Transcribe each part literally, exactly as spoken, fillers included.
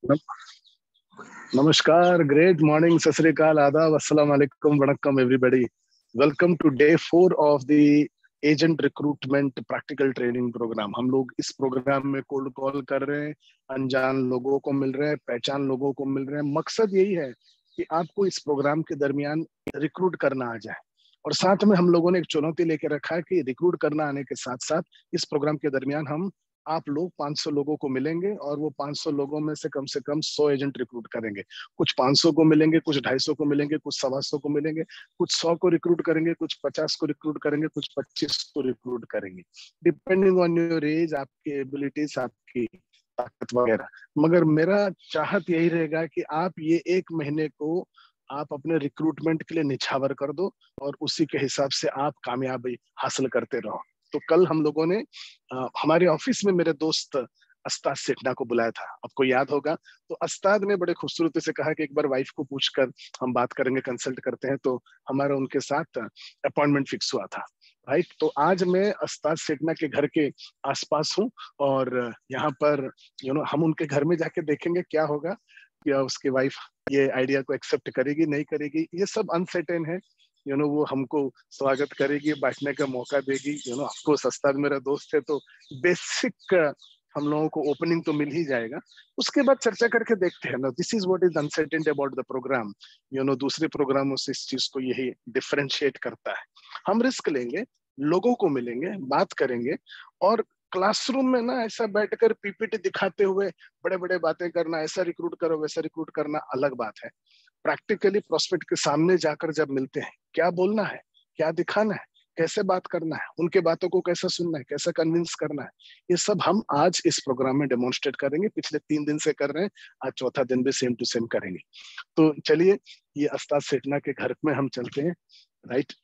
Namaskar, great morning, sat sri akal, adab, assalamu alaikum, vanakkam everybody. Welcome to day four of the agent recruitment practical training program. हम लोग इस programme में cold call कर रहे हैं, अनजान लोगों को मिल रहे हैं, पहचान लोगों को मिल रहे हैं. मकसद यही है कि आपको इस प्रोग्राम के दरमियान रिक्रूट करना आ जाए. और साथ में हम लोगों ने एक चुनौती लेके रखा है कि रिक्रूट करना आने के साथ साथ इस प्रोग्राम के दरमियान हम आप लोग पाँच सौ लोगों को मिलेंगे और वो पाँच सौ लोगों में से कम से कम सौ एजेंट रिक्रूट करेंगे. कुछ पाँच सौ को मिलेंगे, कुछ ढाई सौ को मिलेंगे, कुछ सवा सौ को मिलेंगे, कुछ सौ को रिक्रूट करेंगे, कुछ पचास को रिक्रूट करेंगे, कुछ पच्चीस को रिक्रूट करेंगे, डिपेंडिंग ऑन योर एज, आपकी एबिलिटीज, आपकी ताकत वगैरह. मगर मेरा चाहत यही रहेगा कि आप ये एक महीने को आप अपने रिक्रूटमेंट के लिए निछावर कर दो और उसी के हिसाब से आप कामयाबी हासिल करते रहो. तो कल हम लोगों ने आ, हमारे ऑफिस में मेरे दोस्त अस्ताद सेठना को बुलाया था. आपको याद होगा. तो अस्ताद ने बड़े खूबसूरती से कहा कि एक बार वाइफ को पूछकर हम बात करेंगे, कंसल्ट करते हैं. तो हमारा उनके साथ अपॉइंटमेंट फिक्स हुआ था. राइट. तो आज मैं अस्ताद सेठना के घर के आसपास हूँ और यहाँ पर यू नो हम उनके घर में जाके देखेंगे क्या होगा, या उसकी वाइफ ये आइडिया को एक्सेप्ट करेगी नहीं करेगी. ये सब अनसर्टेन है. यू नो वो हमको स्वागत करेगी, बैठने का मौका देगी. यू नो आपको अस्ताद मेरा दोस्त है तो बेसिक हम लोगों को ओपनिंग तो मिल ही जाएगा. उसके बाद चर्चा करके देखते हैं ना. This is what is uncertain about the program. You know दूसरे प्रोग्रामों से इस चीज को यही डिफरेंशिएट करता है. हम रिस्क लेंगे, लोगों को मिलेंगे, बात करेंगे और क्लासरूम में ना ऐसा बैठकर पीपीटी दिखाते हुए बड़े बड़े बातें करना, ऐसा रिक्रूट करो वैसा रिक्रूट करना अलग बात है. प्रैक्टिकली प्रोस्पेक्ट के सामने जाकर जब मिलते हैं, क्या बोलना है, क्या दिखाना है, कैसे बात करना है, उनके बातों को कैसे सुनना है, कैसे कन्विंस करना है, ये सब हम आज इस प्रोग्राम में डेमोन्स्ट्रेट करेंगे. पिछले तीन दिन से कर रहे हैं, आज चौथा दिन भी सेम टू सेम करेंगे. तो चलिए ये अस्ताद सेठना के घर में हम चलते हैं. राइट.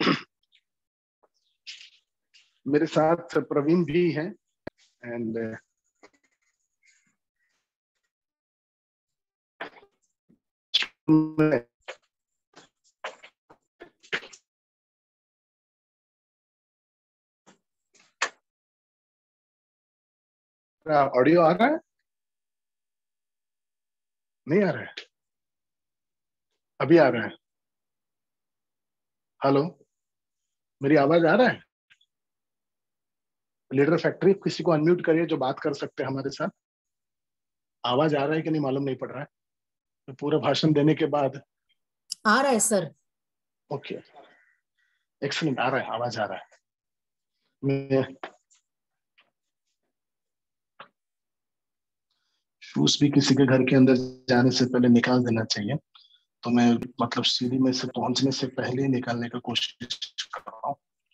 मेरे साथ प्रवीण भी हैं एंड ऑडियो आ रहा है? नहीं आ रहा है? अभी आ रहा है? हेलो, मेरी आवाज आ रहा है? लीडर फैक्ट्री किसी को अनम्यूट करिए जो बात कर सकते हैं हमारे साथ. आवाज आ रहा है कि नहीं मालूम नहीं पड़ रहा है. तो पूरा भाषण देने के बाद आ रहा है सर. Okay, excellent. आ रहा है, आवाज आ रहा है. मैं शूज भी किसी के घर के अंदर जाने से पहले निकाल देना चाहिए. तो मैं मतलब सीढ़ी में से पहुंचने से पहले ही निकालने का कोशिश कर रहा हूँ.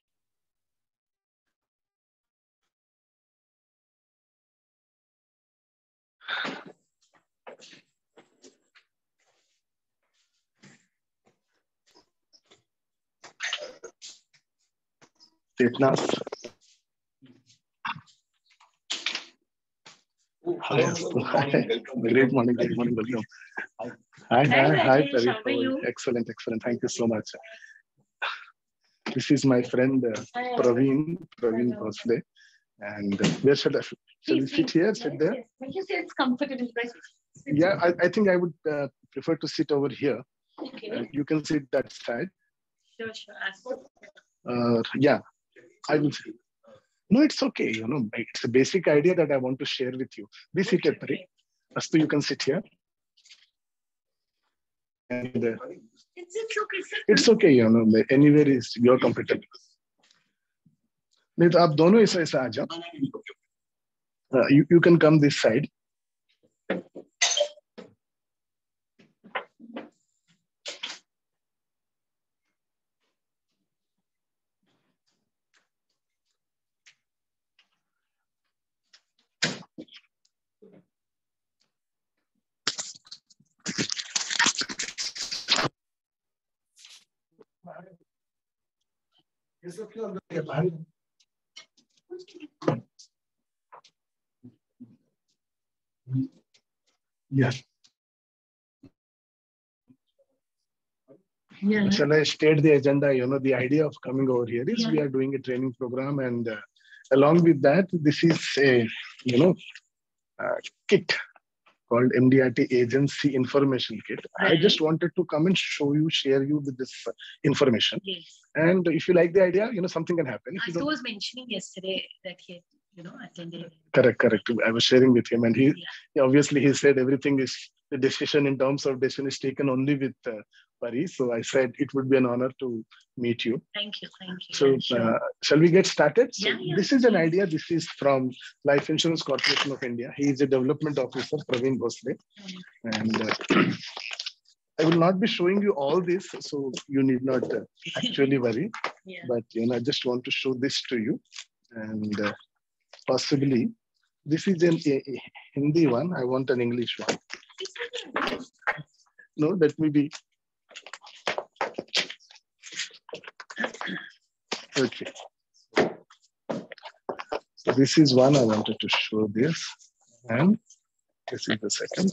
Sethna, hi, great morning, great morning, welcome. Hi, hi, hi, Praveer. Excellent, excellent. Thank you so much. This is my friend uh, Praveen, Praveen Bhosle. And uh, where should I, should we sit here, sit there? When you say it's comfortable, yeah, I, I think I would uh, prefer to sit over here. Okay. Uh, you can sit that side. Sure, sure. Uh, yeah, I will sit. No, it's okay. You know, it's a basic idea that I want to share with you. Be seated, Pari. Astu, you can sit here. And uh, It's, it's okay. It's okay. You know, anywhere is you're comfortable. नहीं तो आप दोनों ऐसा ऐसा आ जाओ. Uh, you you can come this side. ये सब क्यों अंदर है बाहर? Yes. Yeah. Shall I state the agenda? You know, the idea of coming over here is Yeah. we are doing a training program, and uh, along with that, this is a you know uh, kit called M D R T Agency Information Kit. I Right. just wanted to come and show you, share you with this uh, information. Yes. And if you like the idea, you know, something can happen. If you Astu don't, was mentioning yesterday that he had, you know, attended. correct, correct. I was sharing with him, and he, Yeah. yeah, obviously, he said everything is the decision in terms of decision is taken only with uh, Pari. So I said it would be an honor to meet you. Thank you. Thank you. So, Yeah, sure. uh, shall we get started? So, Yeah, yeah, this is an please. idea. This is from Life Insurance Corporation of India. He is a development officer, Praveen Bhosle. Mm. And uh, I will not be showing you all this, so you need not uh, actually worry. Yeah. But you know, I just want to show this to you, and uh, possibly this is an a, a Hindi one. I want an English one. No, let me be. Okay. So this is one I wanted to show this, and this is the second.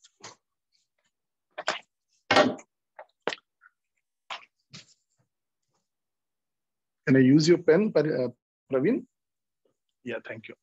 Can I use your pen, uh, Praveen? Yeah, thank you.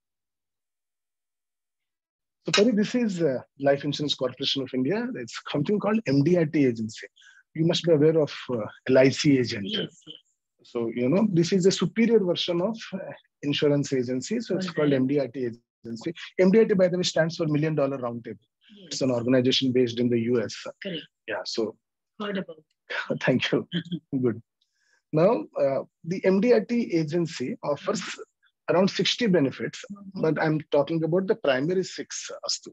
So, Pari, this is uh, Life Insurance Corporation of India. It's something called M D R T agency. You must be aware of uh, L I C agent. Yes, yes. So, you know, this is a superior version of uh, insurance agency. So, it's Okay. called M D R T agency. M D R T, by the way, stands for Million Dollar Roundtable. Yes. It's an organization based in the U S. Correct. Yeah, so Heard about. thank you. Good. Now, uh, the M D R T agency offers around sixty benefits, Mhm. but I'm talking about the primary six, Astu.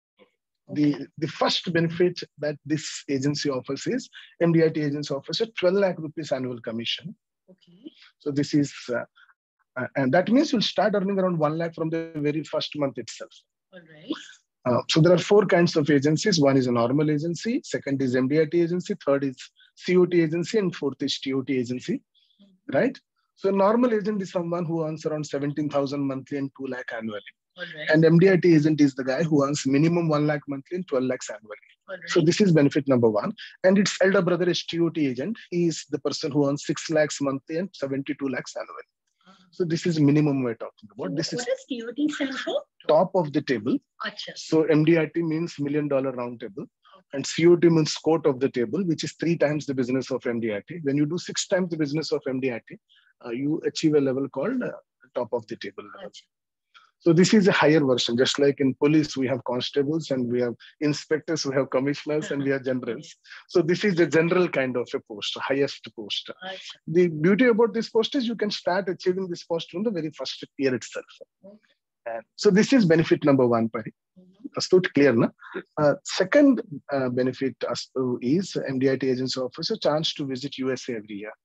The, the first benefit that this agency offers is M D R T agency offers a twelve lakh rupees annual commission. Okay. So this is, uh, uh, and that means you'll start earning around one lakh from the very first month itself. All right. Uh, so there are four kinds of agencies. One is a normal agency, second is M D R T agency, third is C O T agency, and fourth is T O T agency, Mhm. right? So a normal agent is someone who earns around seventeen thousand monthly and two lakh annually. All right. And M D R T agent is the guy who earns minimum one lakh monthly and twelve lakhs annually. All right. So this is benefit number one. And its elder brother is T O T agent. He is the person who earns six lakhs monthly and seventy-two lakhs annually. Uh-huh. So this is minimum we're talking So about. This what is does T O T stand for? top of the table. Acha. So M D R T means million dollar round table. And C O T means court of the table, which is three times the business of M D R T. When you do six times the business of M D R T, uh, you achieve a level called uh, top of the table level. Acha. So this is a higher version. Just like in police, we have constables and we have inspectors, we have commissioners, and we have generals. So this is the general kind of a post, highest post. Acha. The beauty about this post is you can start achieving this post from the very first year itself. Okay. And so this is benefit number one, Pari. Mhm. Astute, clear, na? Uh, second uh, benefit Astu, is M D R T agency offers a chance to visit U S A every year.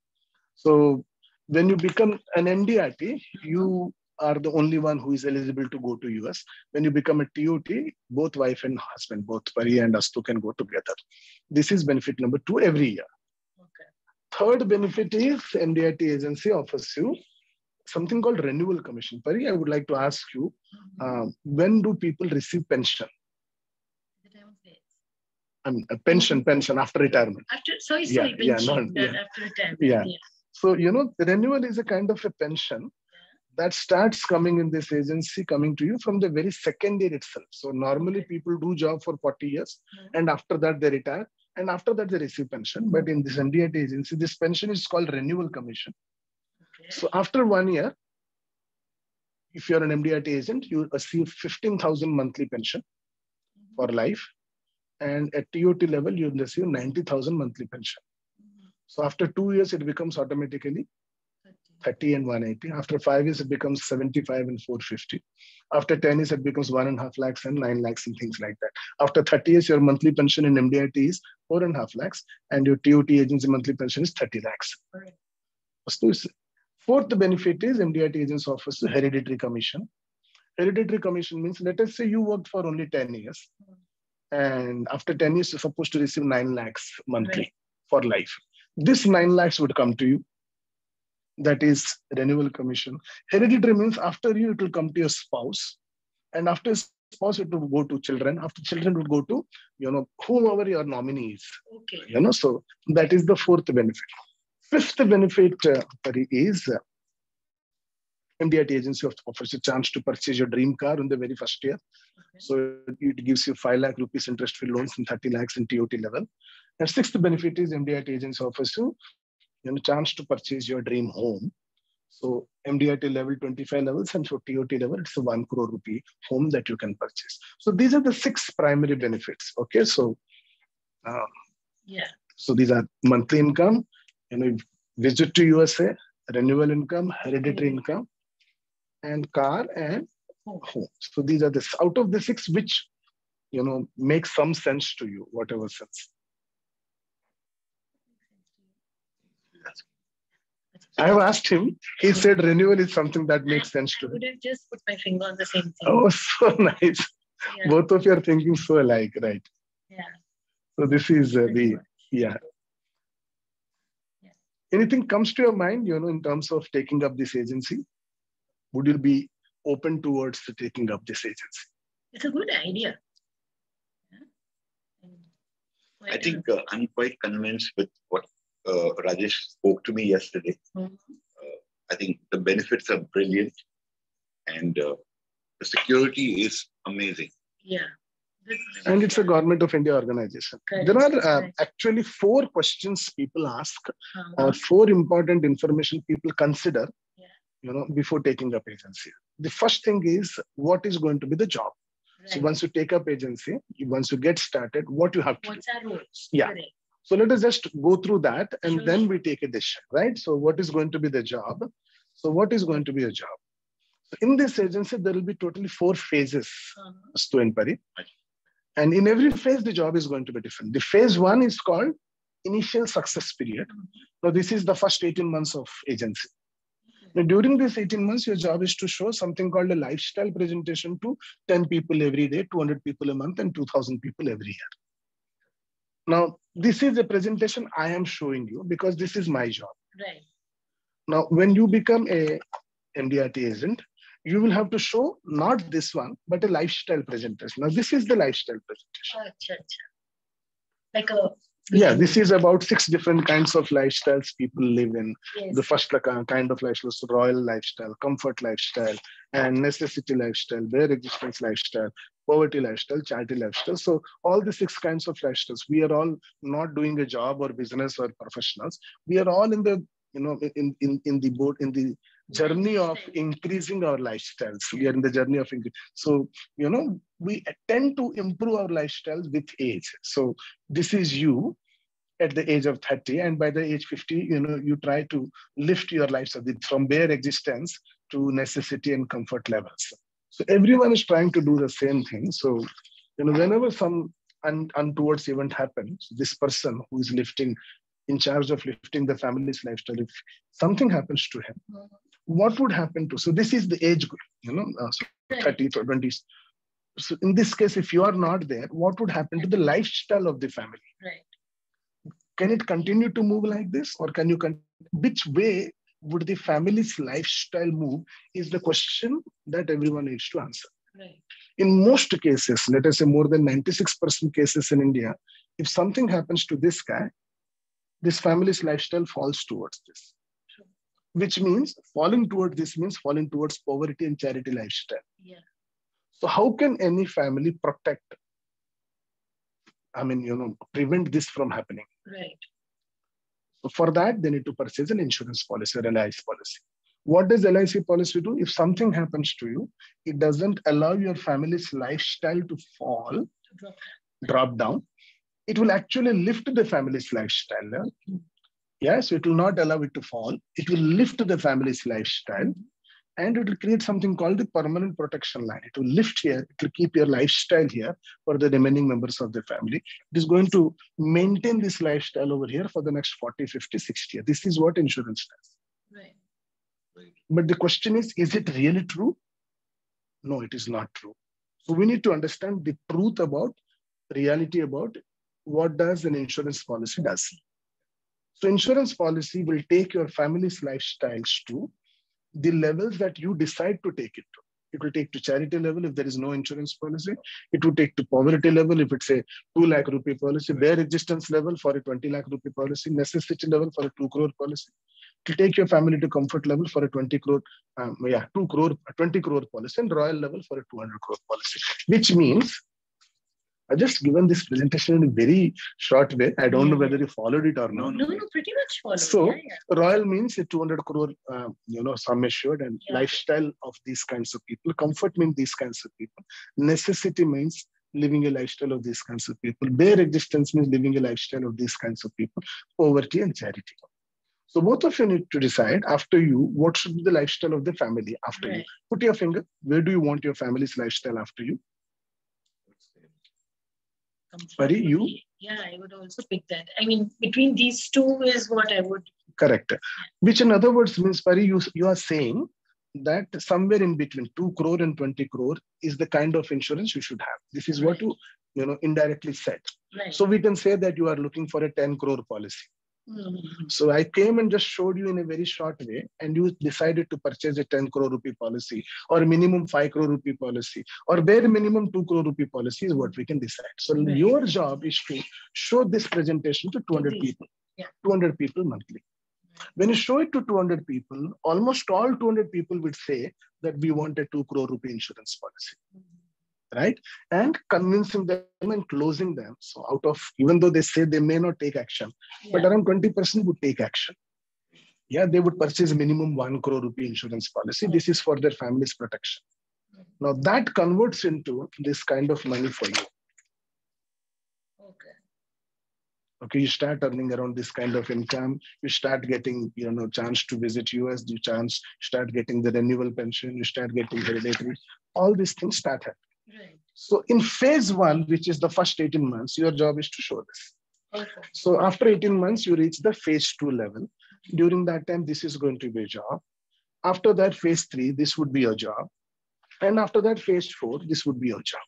So when you become an M D R T, you are the only one who is eligible to go to U S. When you become a T O T, both wife and husband, both Pari and Astu can go together. This is benefit number two every year. Okay. Third benefit is M D R T agency offers you something called renewal commission. Pari, I would like to ask you, Mhm. uh, when do people receive pension? The time of death. I mean, a pension, pension after retirement. After, sorry, Yeah, sorry, yeah, pension, no, that yeah. after retirement. Yeah. So, you know, the renewal is a kind of a pension that starts coming in this agency, coming to you from the very second year itself. So normally people do job for forty years Mhm. and after that they retire and after that they receive pension. But in this M D R T agency, this pension is called renewal commission. Okay. So after one year, if you're an M D R T agent, you receive fifteen thousand monthly pension Mhm. for life. And at T O T level, you receive ninety thousand monthly pension. Mhm. So after two years, it becomes automatically thirty. thirty and one eighty. After five years, it becomes seventy-five and four fifty. After ten years, it becomes one and a half lakhs and nine lakhs and things like that. After thirty years, your monthly pension in M D R T is four and a half lakhs and your T O T agency monthly pension is thirty lakhs. Correct. So fourth benefit is M D R T agency offers hereditary commission. Hereditary commission means, let us say you worked for only ten years. And after ten years, you're supposed to receive nine lakhs monthly Right. for life. This nine lakhs would come to you. That is renewal commission. Hereditary means after you, it will come to your spouse. And after spouse, it will go to children. After children, it will go to, you know, whomever your nominee is. Okay. You know, so that is the fourth benefit. Fifth benefit uh, Pari, is uh, M D I T agency offers a chance to purchase your dream car in the very first year. Okay. So it gives you five lakh rupees interest-free loans and thirty lakhs in T O T level. And sixth benefit is M D I T agency offers you, you know, chance to purchase your dream home. So M D I T level twenty-five levels, and for T O T level, it's a one crore rupee home that you can purchase. So these are the six primary benefits. Okay, so uh, Yeah. so these are monthly income, you know, visit to U S A, renewal income, hereditary Mhm. income, and car and Home. home. So these are the out of the six which, you know, make some sense to you, whatever sense. I have asked him. He said renewal is something that makes sense I to him. would have just put my finger on the same thing. Oh, so nice. Yeah. Both of you are thinking so alike, right? Yeah. So this is uh, Pretty the, much. yeah. Yeah. Anything comes to your mind, you know, in terms of taking up this agency? Would you be open towards taking up this agency? It's a good idea. Yeah. And I quite think a- uh, I'm quite convinced with what uh, Rajesh spoke to me yesterday. Mhm. I think the benefits are brilliant, and uh, the security is amazing. Yeah. This- And it's a government of India organization. Correct. There are uh, Correct. actually four questions people ask, Uh-huh. or four important information people consider, Yeah. you know, before taking up agency. The first thing is, what is going to be the job? So Right. once you take up agency, you- once you get started, what you have to do. What's our roles? Yeah. Correct. So let us just go through that, and Sure, then sure. we take a decision, right? So what is going to be the job? So what is going to be a job? So in this agency, there will be totally four phases, Uh-huh. Stu and Pari. And in every phase, the job is going to be different. The phase one is called initial success period. Mhm. Now, this is the first eighteen months of agency. Okay. Now, during this eighteen months, your job is to show something called a lifestyle presentation to ten people every day, two hundred people a month, and two thousand people every year. Now, this is a presentation I am showing you because this is my job. Right. Now, when you become a M D I T agent, you will have to show not this one, but a lifestyle presentation. Now, this is the lifestyle presentation. Acha, acha. Like a Yeah, this is about six different kinds of lifestyles people live in. yes. The first like, uh, kind of lifestyle is royal lifestyle, comfort lifestyle, and necessity lifestyle, bare existence lifestyle, poverty lifestyle, charity lifestyle. So all the six kinds of lifestyles, we are all not doing a job or business or professionals. We are all in the, you know, in in in the boat in the journey of increasing our lifestyles. We are in the journey of increase. So you know, we tend to improve our lifestyles with age. So this is you at the age of thirty, and by the age fifty, you know, you try to lift your lifestyle from bare existence to necessity and comfort levels. So everyone is trying to do the same thing. So, you know, whenever some un- untoward event happens, this person who is lifting, in charge of lifting the family's lifestyle, if something happens to him, Mhm. what would happen to? So this is the age group, you know, uh, so Right. thirty to twenties. So in this case, if you are not there, what would happen to the lifestyle of the family? Right. Can it continue to move like this, or can you con- which way would the family's lifestyle move is the question that everyone needs to answer. Right. In most cases, let us say more than ninety-six percent cases in India, if something happens to this guy, this family's lifestyle falls towards this. True. Which means falling towards this means falling towards poverty and charity lifestyle. Yeah. So how can any family protect, I mean, you know, prevent this from happening? Right. So for that, they need to purchase an insurance policy or L I C policy. What does L I C policy do? If something happens to you, it doesn't allow your family's lifestyle to fall, To drop. drop down. It will actually lift the family's lifestyle. yeah? Yes, it will not allow it to fall. It will lift the family's lifestyle, and it will create something called the permanent protection line. It will lift here, it will keep your lifestyle here for the remaining members of the family. It is going to maintain this lifestyle over here for the next forty, fifty, sixty years. This is what insurance does. Right. But the question is, is it really true? No, it is not true. So we need to understand the truth about, reality about what does an insurance policy does. So insurance policy will take your family's lifestyles to the levels that you decide to take it to. It will take to charity level if there is no insurance policy. It will take to poverty level if it's a two lakh rupee policy, bare existence level for a twenty lakh rupee policy, necessity level for a two crore policy. to take your family to comfort level for a twenty crore, um, yeah, two crore, twenty crore policy, and royal level for a two hundred crore policy. Which means, I just given this presentation in a very short way. I don't know whether you followed it or not. No, no, pretty much followed. So, yeah, yeah. royal means a two hundred crore, uh, you know, sum assured, and Yeah. lifestyle of these kinds of people. Comfort means these kinds of people. Necessity means living a lifestyle of these kinds of people. Bare existence means living a lifestyle of these kinds of people. Poverty and charity. So both of you need to decide after you, what should be the lifestyle of the family after Right. you. Put your finger, where do you want your family's lifestyle after you? Comfort Pari, would you? be- Yeah, I would also pick that. I mean, between these two is what I would. Correct. Which in other words means, Pari, you, you are saying that somewhere in between two crore and twenty crore is the kind of insurance you should have. This is what you, you know, indirectly said. Right. So we can say that you are looking for a ten crore policy. Mhm. So I came and just showed you in a very short way, and you decided to purchase a ten crore rupee policy or minimum five crore rupee policy or bare minimum two crore rupee policy is what we can decide. So Right. your job is to show this presentation to two hundred these. people, Yeah. two hundred people monthly. When you show it to two hundred people, almost all two hundred people would say that we want a two crore rupee insurance policy. Right? And convincing them and closing them. So out of, even though they say they may not take action, but Yeah. around twenty percent would take action. Yeah, they would purchase minimum one crore rupee insurance policy. This is for their family's protection. Now that converts into this kind of money for you. Okay. Okay, you start earning around this kind of income. You start getting, you know, chance to visit U S. You chance start getting the renewal pension. You start getting hereditary. All these things start happening. Right. So in phase one, which is the first eighteen months, your job is to show this. Okay. So after eighteen months, you reach the phase two level. During that time, this is going to be a job. After that, phase three, this would be your job. And after that, phase four, this would be your job.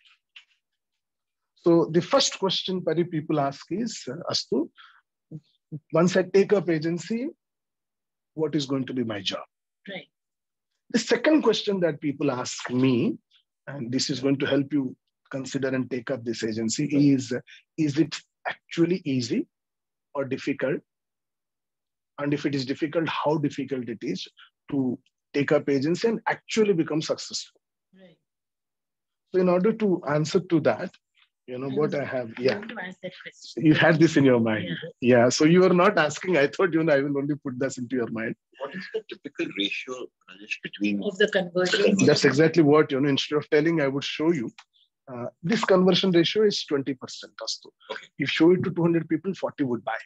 So the first question Pari people ask is, uh, Astu, once I take up agency, what is going to be my job? Right. The second question that people ask me, and this is going to help you consider and take up this agency, is, is it actually easy or difficult? And if it is difficult, how difficult it is to take up agency and actually become successful? Right. So in order to answer to that, you know, I what was I have, going yeah. to ask that question. You had this in your mind. Yeah. Yeah. So you are not asking. I thought, you know, I will only put this into your mind. What is the typical ratio, Rajesh, between Of the conversion. That's exactly what, you know, instead of telling, I would show you. Uh, this conversion ratio is twenty percent. Astu. Okay. If you show it to two hundred people, forty would buy.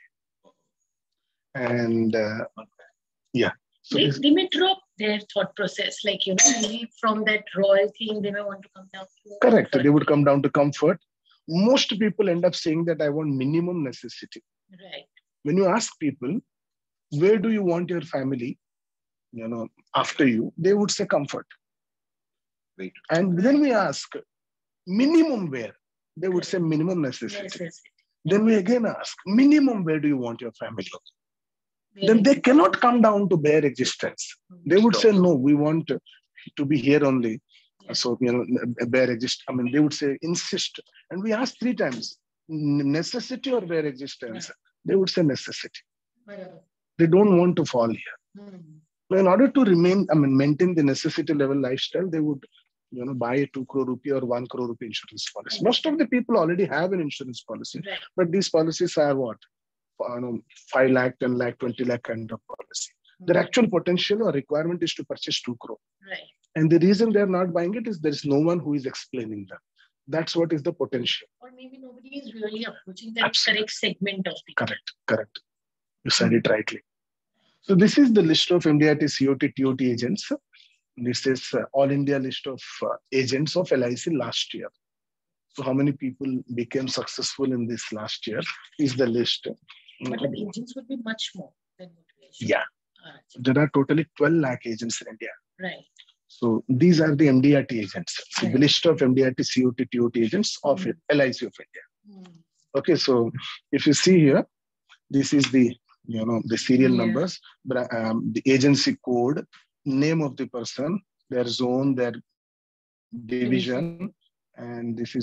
And uh, yeah. So They, this, they may drop their thought process, like, you know, maybe from that royal thing, they may want to come down to. correct. They would come down to comfort. Most people end up saying that I want minimum necessity. Right. When you ask people, where do you want your family, you know, after you, they would say comfort. Wait. And then we ask, minimum where? They would say minimum necessity. Necessity. Then we again ask, minimum where do you want your family? Very Then they good. cannot come down to bare existence. They would say, no, we want to be here only. Yeah. So, you know, bare exist. I mean, they would say, insist. And we asked three times, necessity or bare existence? Yeah. They would say necessity. Whatever. They don't want to fall here. Hmm. So in order to remain, I mean, maintain the necessity level lifestyle, they would, you know, buy a two crore rupee or one crore rupee insurance policy. Most of the people already have an insurance policy, Right. but these policies are what? You know, five lakh, ten lakh, twenty lakh kind of policy. Their actual potential or requirement is to purchase two crore. Right. And the reason they're not buying it is there is no one who is explaining them. That's what is the potential. Or maybe nobody is really approaching that Absolutely. correct segment of people. Correct, correct. You said it rightly. So this is the list of M D R T, C O T, T O T agents. This is uh, all India list of uh, agents of L I C last year. So how many people became successful in this last year is the list. But the agents would be much more than motivation. Yeah. Ah, There are totally twelve lakh agents in India. right. So these are the M D R T agents. So the Right. list of M D R T, C O T, T O T agents of Mm. L I C of India. Hmm. Okay, so if you see here, this is the, you know, the serial Yeah. numbers, but um, the agency code, name of the person, their zone, their division, and this is what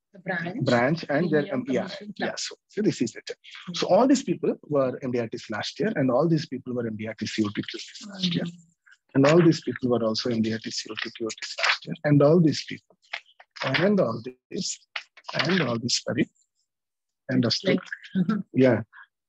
The branch. branch and their Premium um, yeah, Commission yeah. Club. So, so this is it. So all these people were M D R Ts last year, and all these people were M D R T C O T Ts last year, and all these people were also M D R T C O T Ts last year, and all these people, and all this, and all this, sorry, and It's Astu, like, yeah,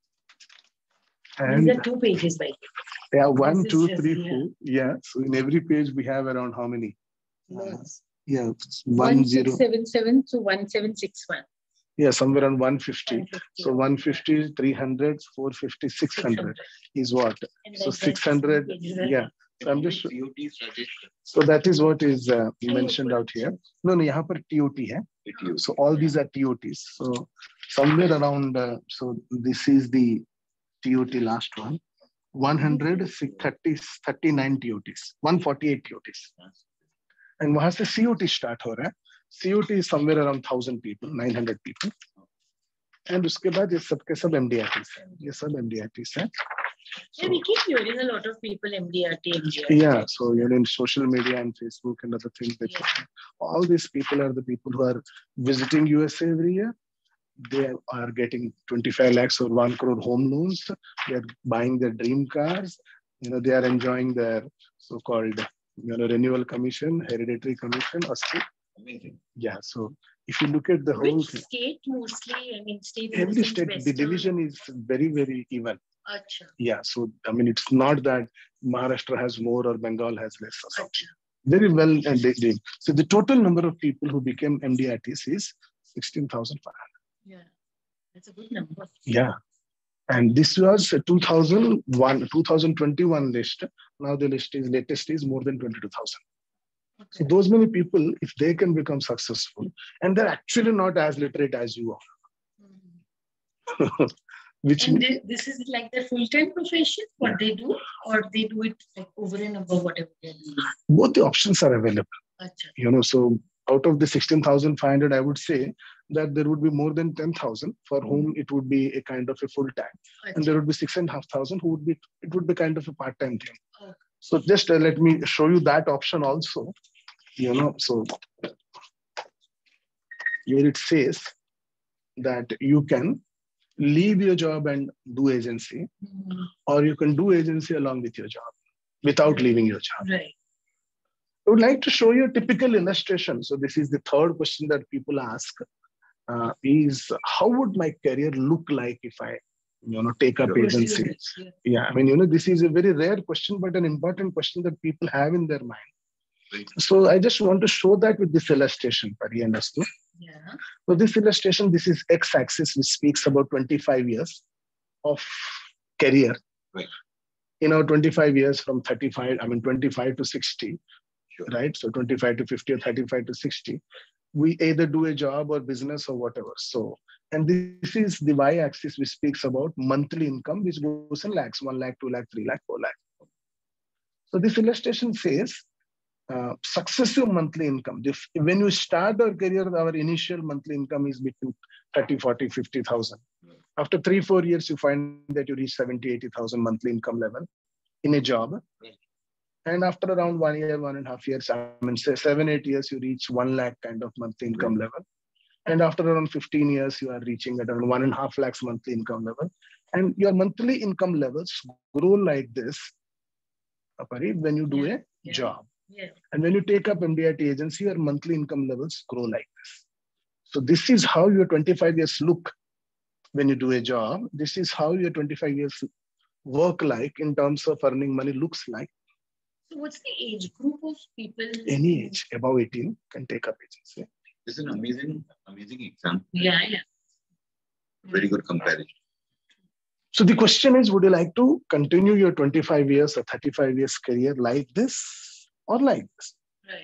and these are two pages, by yeah, one, This is two, just- three, yeah. four, yeah. So in every page we have around how many? Loads. Yeah, One one six zero. seven seven to one seven six one. Yeah, somewhere around one fifty. one fifty. So one fifty, three hundred, four fifty, six hundred is what? And So like that, six hundred, pages are- yeah. So I'm just, C O Ts, Rajesh. so that is what is uh, I mentioned will out here. No, no, यहाँ पर T O T है. T O T. So all these are T O Ts. So somewhere around, uh, so this is the T O T last one. one hundred, thirty, thirty-nine T O Ts, one forty-eight T O Ts. And वहां से C O T start हो रहा है. C O T is somewhere around one thousand people, nine hundred people. And उसके बाद ये सब के सब M D R Ts हैं. ये सब M D R Ts हैं. Yeah, we keep hearing a lot of people M D R T, M D R T. Yeah, so you're in social media and Facebook and other things. That Yeah. all these people are the people who are visiting U S A every year. They are getting twenty-five lakhs or one crore home loans. They are buying their dream cars. You know, they are enjoying their so-called, you know, renewal commission, hereditary commission, or state. Amazing. Yeah. So if you look at the whole Which thing, state mostly? I mean, state. every mostly state, the Western? division is very, very even. Acha. Yeah. So I mean, it's not that Maharashtra has more or Bengal has less or something. Acha. Very well, and they, they, so the total number of people who became M D R Ts is sixteen thousand five hundred. Yeah, that's a good number. Yeah. And this was a two thousand one, two thousand twenty-one list. Now the list is latest is more than twenty-two thousand. So Okay. those many people, if they can become successful, and they're actually not as literate as you Mhm. are, which And thi- this is like their full-time profession, what they do, or they do it like over and above whatever they're doing. both the options are available. Acha. You know, so out of the sixteen thousand five hundred, I would say that there would be more than ten thousand for whom it would be a kind of a full time, and Acha. there would be six and a half thousand who would be, it would be kind of a part time thing. Okay. So just uh, let me show you that option also. You know, so here it says that you can leave your job and do agency, Mhm. or you can do agency along with your job without leaving your job. Right. I would like to show you a typical illustration. So this is the third question that people ask, uh, is how would my career look like if I, you know, take up Sure. agency? Yeah. Yeah, I mean, you know, this is a very rare question, but an important question that people have in their mind. Right. So I just want to show that with this illustration, Pari and Astu. Yeah. So this illustration, this is x-axis, which speaks about twenty-five years of career. Right. You know, twenty-five years from thirty-five, I mean, twenty-five to sixty. Sure. Right? So twenty-five to fifty or thirty-five to sixty, we either do a job or business or whatever. So, and this is the y-axis which speaks about monthly income, which goes in lakhs, one lakh, two lakh, three lakh, four lakh. So this illustration says uh, successive monthly income. If, when you start our career, our initial monthly income is between thirty, forty, fifty thousand. After three, four years, you find that you reach seventy, eighty thousand monthly income level in a job. Right. And after around one year, one and a half years, I mean, say seven, eight years, you reach one lakh kind of monthly income Right. level. And after around fifteen years, you are reaching at around one and a half lakhs monthly income level. And your monthly income levels grow like this, Apari, when you do Yeah, a yeah. job. Yeah. And when you take up M D R T agency, your monthly income levels grow like this. So this is how your twenty-five years look when you do a job. This is how your twenty-five years work like in terms of earning money looks like. So what's the age group of people? Any age above eighteen can take up agency. This is an amazing, amazing example. Yeah, yeah. Very good comparison. So the question is, would you like to continue your twenty-five years or thirty-five years career like this or like this?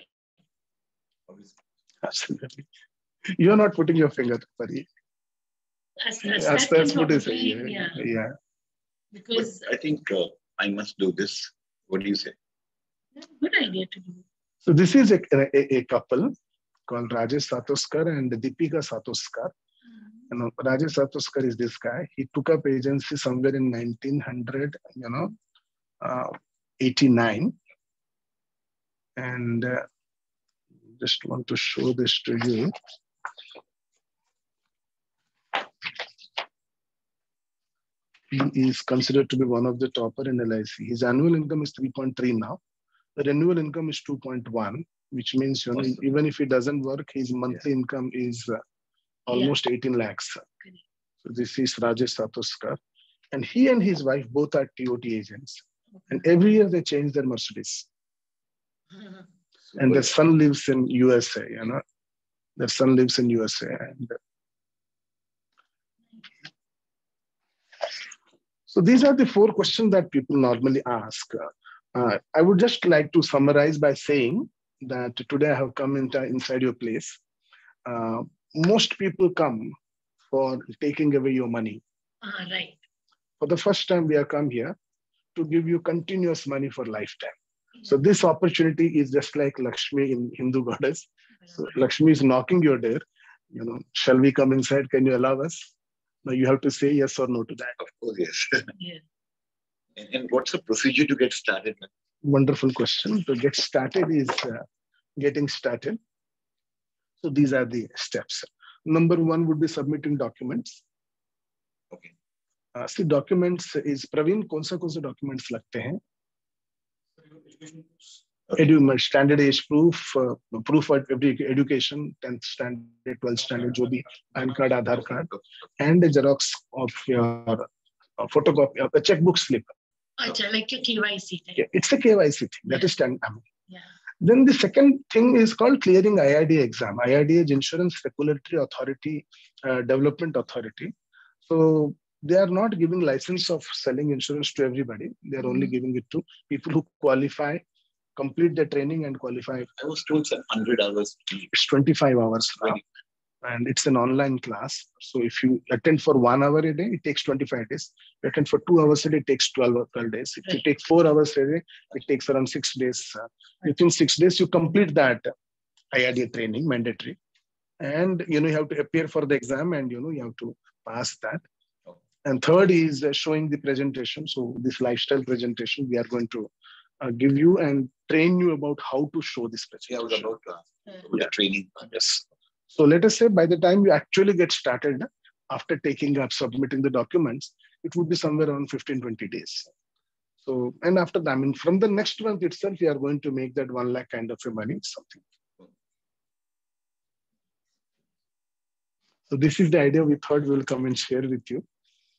Right. Absolutely. You're not putting your finger, Pari. As, as That's, that that's can what is probably- it. yeah. Yeah. yeah. But Because I think uh, I must do this. What do you say? good idea to do. So this is a, a, a couple called Rajesh Satoskar and Deepika Satoskar. You know, Rajesh Satoskar is this guy. He took up agency somewhere in nineteen hundred, you know, uh, eighty-nine. And uh, just want to show this to you. He is considered to be one of the topper in L I C. His annual income is three point three now. The renewal income is two point one, which means, you know, awesome. Even if he doesn't work, his monthly yeah. income is uh, almost yeah. eighteen lakhs. So this is Rajesh Satoskar. And he and his wife both are T O T agents. Okay. And every year they change their Mercedes. Uh-huh. And their son lives in U S A, you know. Their son lives in U S A. And so these are the four questions that people normally ask. Uh, I would just like to summarize by saying that today I have come into, inside your place. Uh, most people come for taking away your money. Uh, right. For the first time, we have come here to give you continuous money for lifetime. So this opportunity is just like Lakshmi in Hindu goddess. So Lakshmi is knocking your door. You know, shall we come inside? Can you allow us? Now you have to say yes or no to that. Of course, yes. Yeah. And, and what's the procedure to get started? Wonderful question. To get started is uh, getting started. So these are the steps. Number one would be submitting documents. Okay. Uh, see, documents is Praveen. कौन सा कौन सा documents लगते हैं? Edu standard age proof, uh, proof of every education, tenth standard, twelfth standard, जो भी, PAN card, Aadhaar card, and a xerox of your uh, photocopy of a checkbook slip. Achha, like your K Y C thing. Yeah, it's a K Y C thing. That yeah. is standard. Yeah. Then the second thing is called clearing I R D A exam. I R D A is Insurance Regulatory Authority, uh, Development Authority. So they are not giving license of selling insurance to everybody. They are mm-hmm. only giving it to people who qualify, complete the training and qualify. I was told it's one hundred hours. It's twenty-five hours now. And it's an online class. So if you attend for one hour a day, it takes twenty-five days. If you attend for two hours a day, it takes twelve, twelve days. If you take four hours a day, it takes around six days. Uh, within six days, you complete that I R D A training, mandatory. And, you know, you have to appear for the exam and, you know, you have to pass that. And third is uh, showing the presentation. So this lifestyle presentation, we are going to uh, give you and train you about how to show this presentation. Yeah, about, uh, about yeah. the training. Yes. So let us say by the time you actually get started, after taking up, submitting the documents, it would be somewhere around fifteen, twenty days. So, and after that, I mean, from the next month itself, we are going to make that one lakh kind of a money, something. So this is the idea we thought we will come and share with you.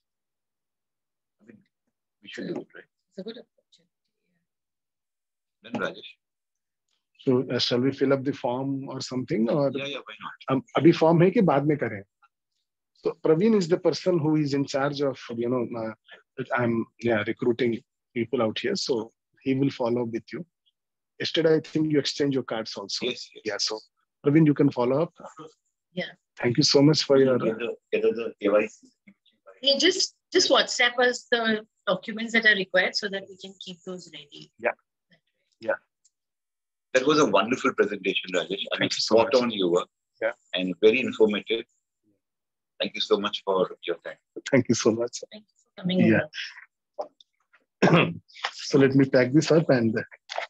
I mean, we should do it, right? It's a good opportunity. Then Rajesh. So uh, shall we fill up the form or something? Or yeah, yeah, why not? Um, abhi form hai ki baad mein kare. So Praveen is the person who is in charge of, you know, uh, I'm yeah recruiting people out here. So he will follow up with you. Yesterday, I think you exchange your cards also. Yes, yes. Yeah. So Praveen, you can follow up. Yeah. Thank you so much for your. Get the, get the K Y C. Yeah, just just WhatsApp us the documents that are required so that we can keep those ready. Yeah. Yeah. That was a wonderful presentation, Rajesh. I mean, spot on you were. Yeah. And very informative. Thank you so much for your time. Thank you so much. Thank you for coming yeah. So let me pack this up and.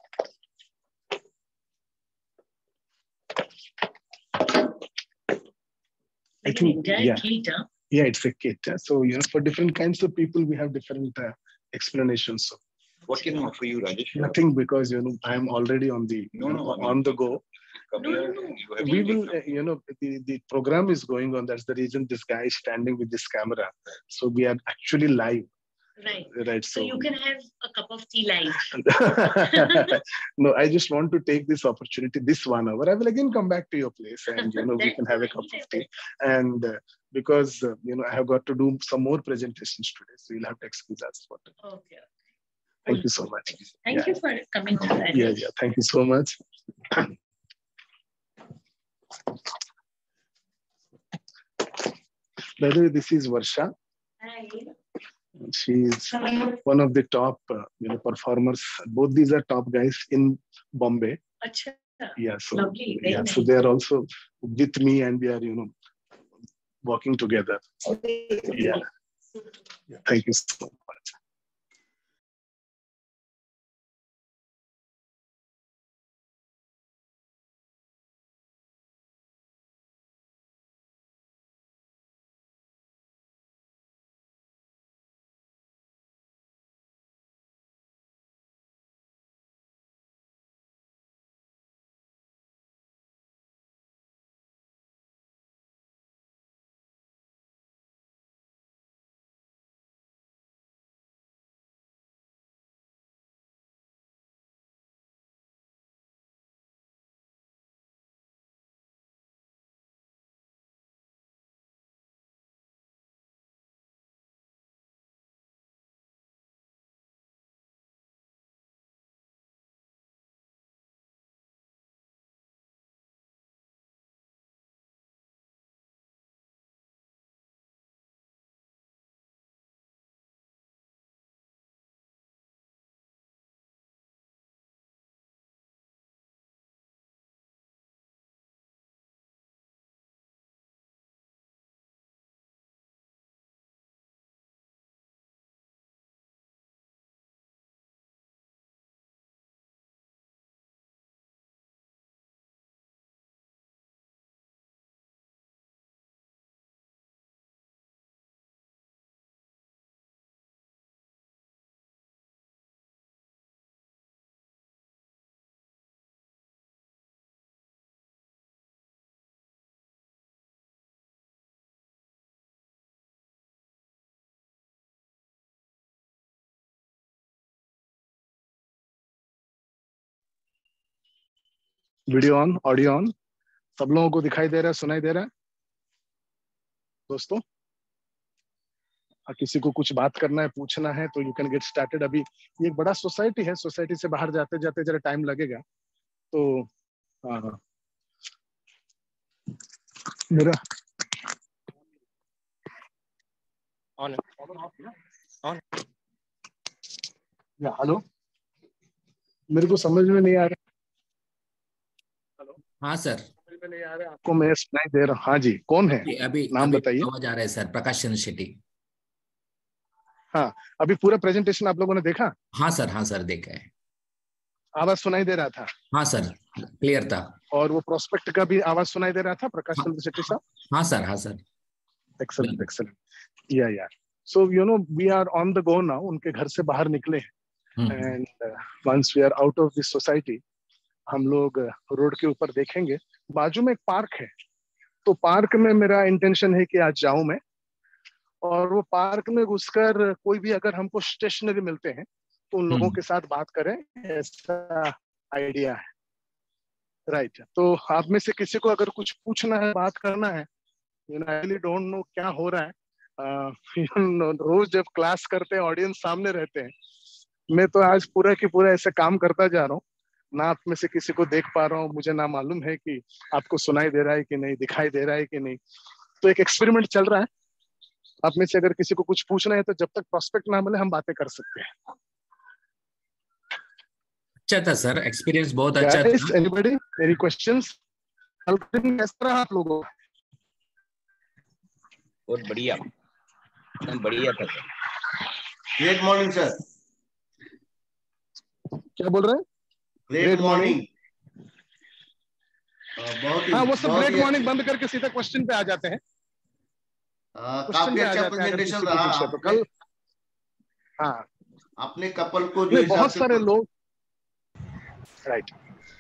I think, yeah. Kit, huh? Yeah, it's a kit. So, you know, for different kinds of people, we have different uh, explanations. So, what can I offer you, Rajesh? Nothing, because, you know, I am already on the no, no, on the go. No, no, no. We will, uh, you know, the, the program is going on. That's the reason this guy is standing with this camera. So we are actually live. Right. Right. So, so you can have a cup of tea live. No, I just want to take this opportunity, this one hour. I will again come back to your place and, you know, we can have a cup of tea. And uh, because, uh, you know, I have got to do some more presentations today. So you'll have to excuse us for that. Okay. Thank you so much. Thank yeah. you for coming. Yeah, yeah. Thank you so much. By the way, this is Varsha. Hi. She is one of the top, uh, you know, performers. Both these are top guys in Bombay. Achha. Yeah, so lovely. yeah, nice. So they are also with me, and we are, you know, working together. Yeah. Yeah. Thank you so much. Video on, audio on, सब लोगों को दिखाई दे रहा है, सुनाई दे रहा है दोस्तों? किसी को कुछ बात करना है, पूछना है तो यू कैन गेट स्टार्टेड। अभी ये एक बड़ा सोसाइटी है, सोसाइटी से बाहर जाते जाते जरा टाइम लगेगा, तो हाँ हाँ मेरा ऑन ऑन या हेलो, मेरे को समझ में नहीं आ रहा। हेलो, हाँ सर, समझ में नहीं आ रहा आपको? मैं सुनाई दे रहा हूँ। हाँ जी, कौन है? अभी नाम अभी बताइए। आवाज आ रहा है सर, प्रकाश चंद्र शेट्टी। हाँ, अभी पूरा प्रेजेंटेशन आप लोगों ने देखा? हाँ सर, हाँ सर, देखा है। आवाज सुनाई दे रहा था? हाँ सर, क्लियर था। और वो प्रोस्पेक्ट का भी आवाज सुनाई दे रहा था, प्रकाश हाँ, चंद्र शेट्टी साहब? हाँ सर, हाँ sir. Excellent excellent, yeah yeah so you know we are on the go now, उनके घर से बाहर निकले हैं and once we are out of this society, हम लोग रोड के ऊपर देखेंगे, बाजू में एक पार्क है, तो पार्क में मेरा इंटेंशन है कि आज जाऊं मैं, और वो पार्क में घुसकर कोई भी अगर हमको स्टेशनरी मिलते हैं तो उन लोगों के साथ बात करें, ऐसा आइडिया है। Right right. तो आप में से किसी को अगर कुछ पूछना है, बात करना है, you know I really don't know क्या हो रहा है। uh, you know, रोज जब क्लास करते हैं ऑडियंस सामने रहते हैं, मैं तो आज पूरा की पूरा ऐसे काम करता जा रहा हूँ, ना आप में से किसी को देख पा रहा हूँ, मुझे ना मालूम है कि आपको सुनाई दे रहा है कि नहीं, दिखाई दे रहा है कि नहीं। तो एक एक्सपेरिमेंट चल रहा है। आप में से अगर किसी को कुछ पूछना है तो जब तक प्रोस्पेक्ट ना मिले हम बातें कर सकते हैं। अच्छा था सर, एक्सपीरियंस बहुत अच्छा Guys, था। anybody, any questions? कल का दिन कैसा रहा आप लोगों का? बहुत बढ़िया, एकदम बढ़िया था सर। Great morning sir. क्या बोल रहे हैं? Great morning. बहुत ही हाँ, वो सब बहुत ग्रेट ही मॉर्निंग बंद करके सीधा क्वेश्चन पे आ जाते हैं। आ, क्वेश्चन काफी पे आ अच्छा जाते हैं अगर प्रेजेंटेशन किसी को रहा। पूछे तो। आपने कल हाँ, आपने कपल को जो नहीं, हिसाब बहुत से सारे लोग, राइट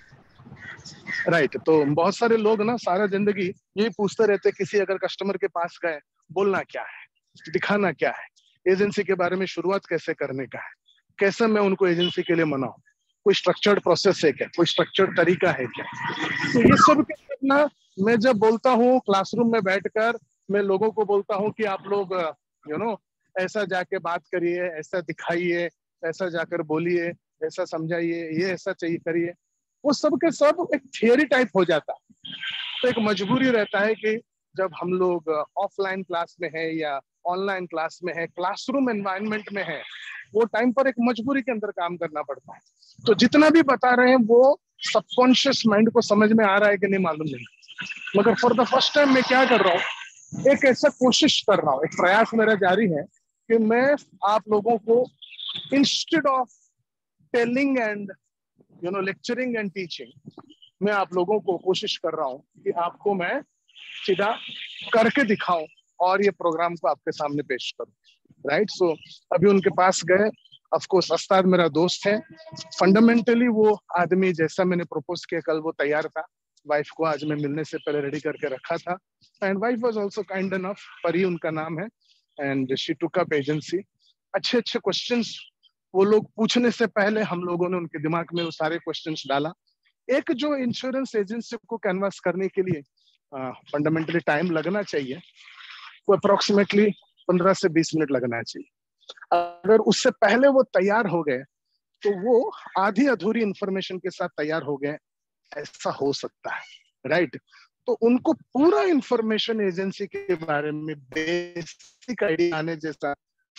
राइट तो बहुत सारे लोग ना सारा जिंदगी यही पूछते रहते, किसी अगर कस्टमर के पास गए, बोलना क्या है, दिखाना क्या है, एजेंसी के बारे में शुरुआत कैसे करने का है, कैसे मैं उनको एजेंसी के लिए मनाऊं, कोई स्ट्रक्चर्ड प्रोसेस है क्या, कोई स्ट्रक्चर्ड तरीका है क्या। तो ये सब ना मैं जब बोलता हूँ क्लासरूम में बैठकर, मैं लोगों को बोलता हूँ कि आप लोग यू नो ऐसा जाके बात करिए, ऐसा दिखाइए, ऐसा जाकर बोलिए, ऐसा समझाइए, ये ऐसा चाहिए करिए, वो सब के सब एक थियरी टाइप हो जाता है। तो एक मजबूरी रहता है कि जब हम लोग ऑफलाइन क्लास में है या ऑनलाइन क्लास में है, क्लासरूम एनवायरनमेंट में है, वो टाइम पर एक मजबूरी के अंदर काम करना पड़ता है। तो जितना भी बता रहे हैं वो सबकॉन्शियस माइंड को समझ में आ रहा है कि नहीं मालूम नहीं, मगर फॉर द फर्स्ट टाइम मैं क्या कर रहा हूँ, एक ऐसा कोशिश कर रहा हूँ, एक प्रयास मेरा जारी है कि मैं आप लोगों को instead of telling and you know lecturing and teaching, मैं आप लोगों को कोशिश कर रहा हूँ कि आपको मैं सीधा करके दिखाऊं और ये प्रोग्राम को आपके सामने पेश करूं। राइट सो अभी उनके पास गए, ऑफ कोर्स अस्ताद मेरा दोस्त है, फंडामेंटली वो आदमी जैसा मैंने प्रपोज किया कल वो तैयार था, वाइफ को आज मैं मिलने से पहले रेडी करके रखा था, and wife was also kind enough, Pari उनका नाम है, and she took up agency. अच्छे अच्छे क्वेश्चंस वो लोग पूछने से पहले हम लोगों ने उनके दिमाग में वो सारे क्वेश्चंस डाला। एक जो इंश्योरेंस एजेंसी को कैनवास करने के लिए फंडामेंटली टाइम लगना चाहिए, वो अप्रोक्सीमेटली पंद्रह से बीस मिनट लगना चाहिए। अगर उससे पहले वो तैयार हो गए तो वो आधी अधूरी इंफॉर्मेशन के साथ तैयार हो गए, ऐसा हो सकता है। Right right? तो उनको पूरा इंफॉर्मेशन एजेंसी के बारे में बेसिक आइडिया आने जैसा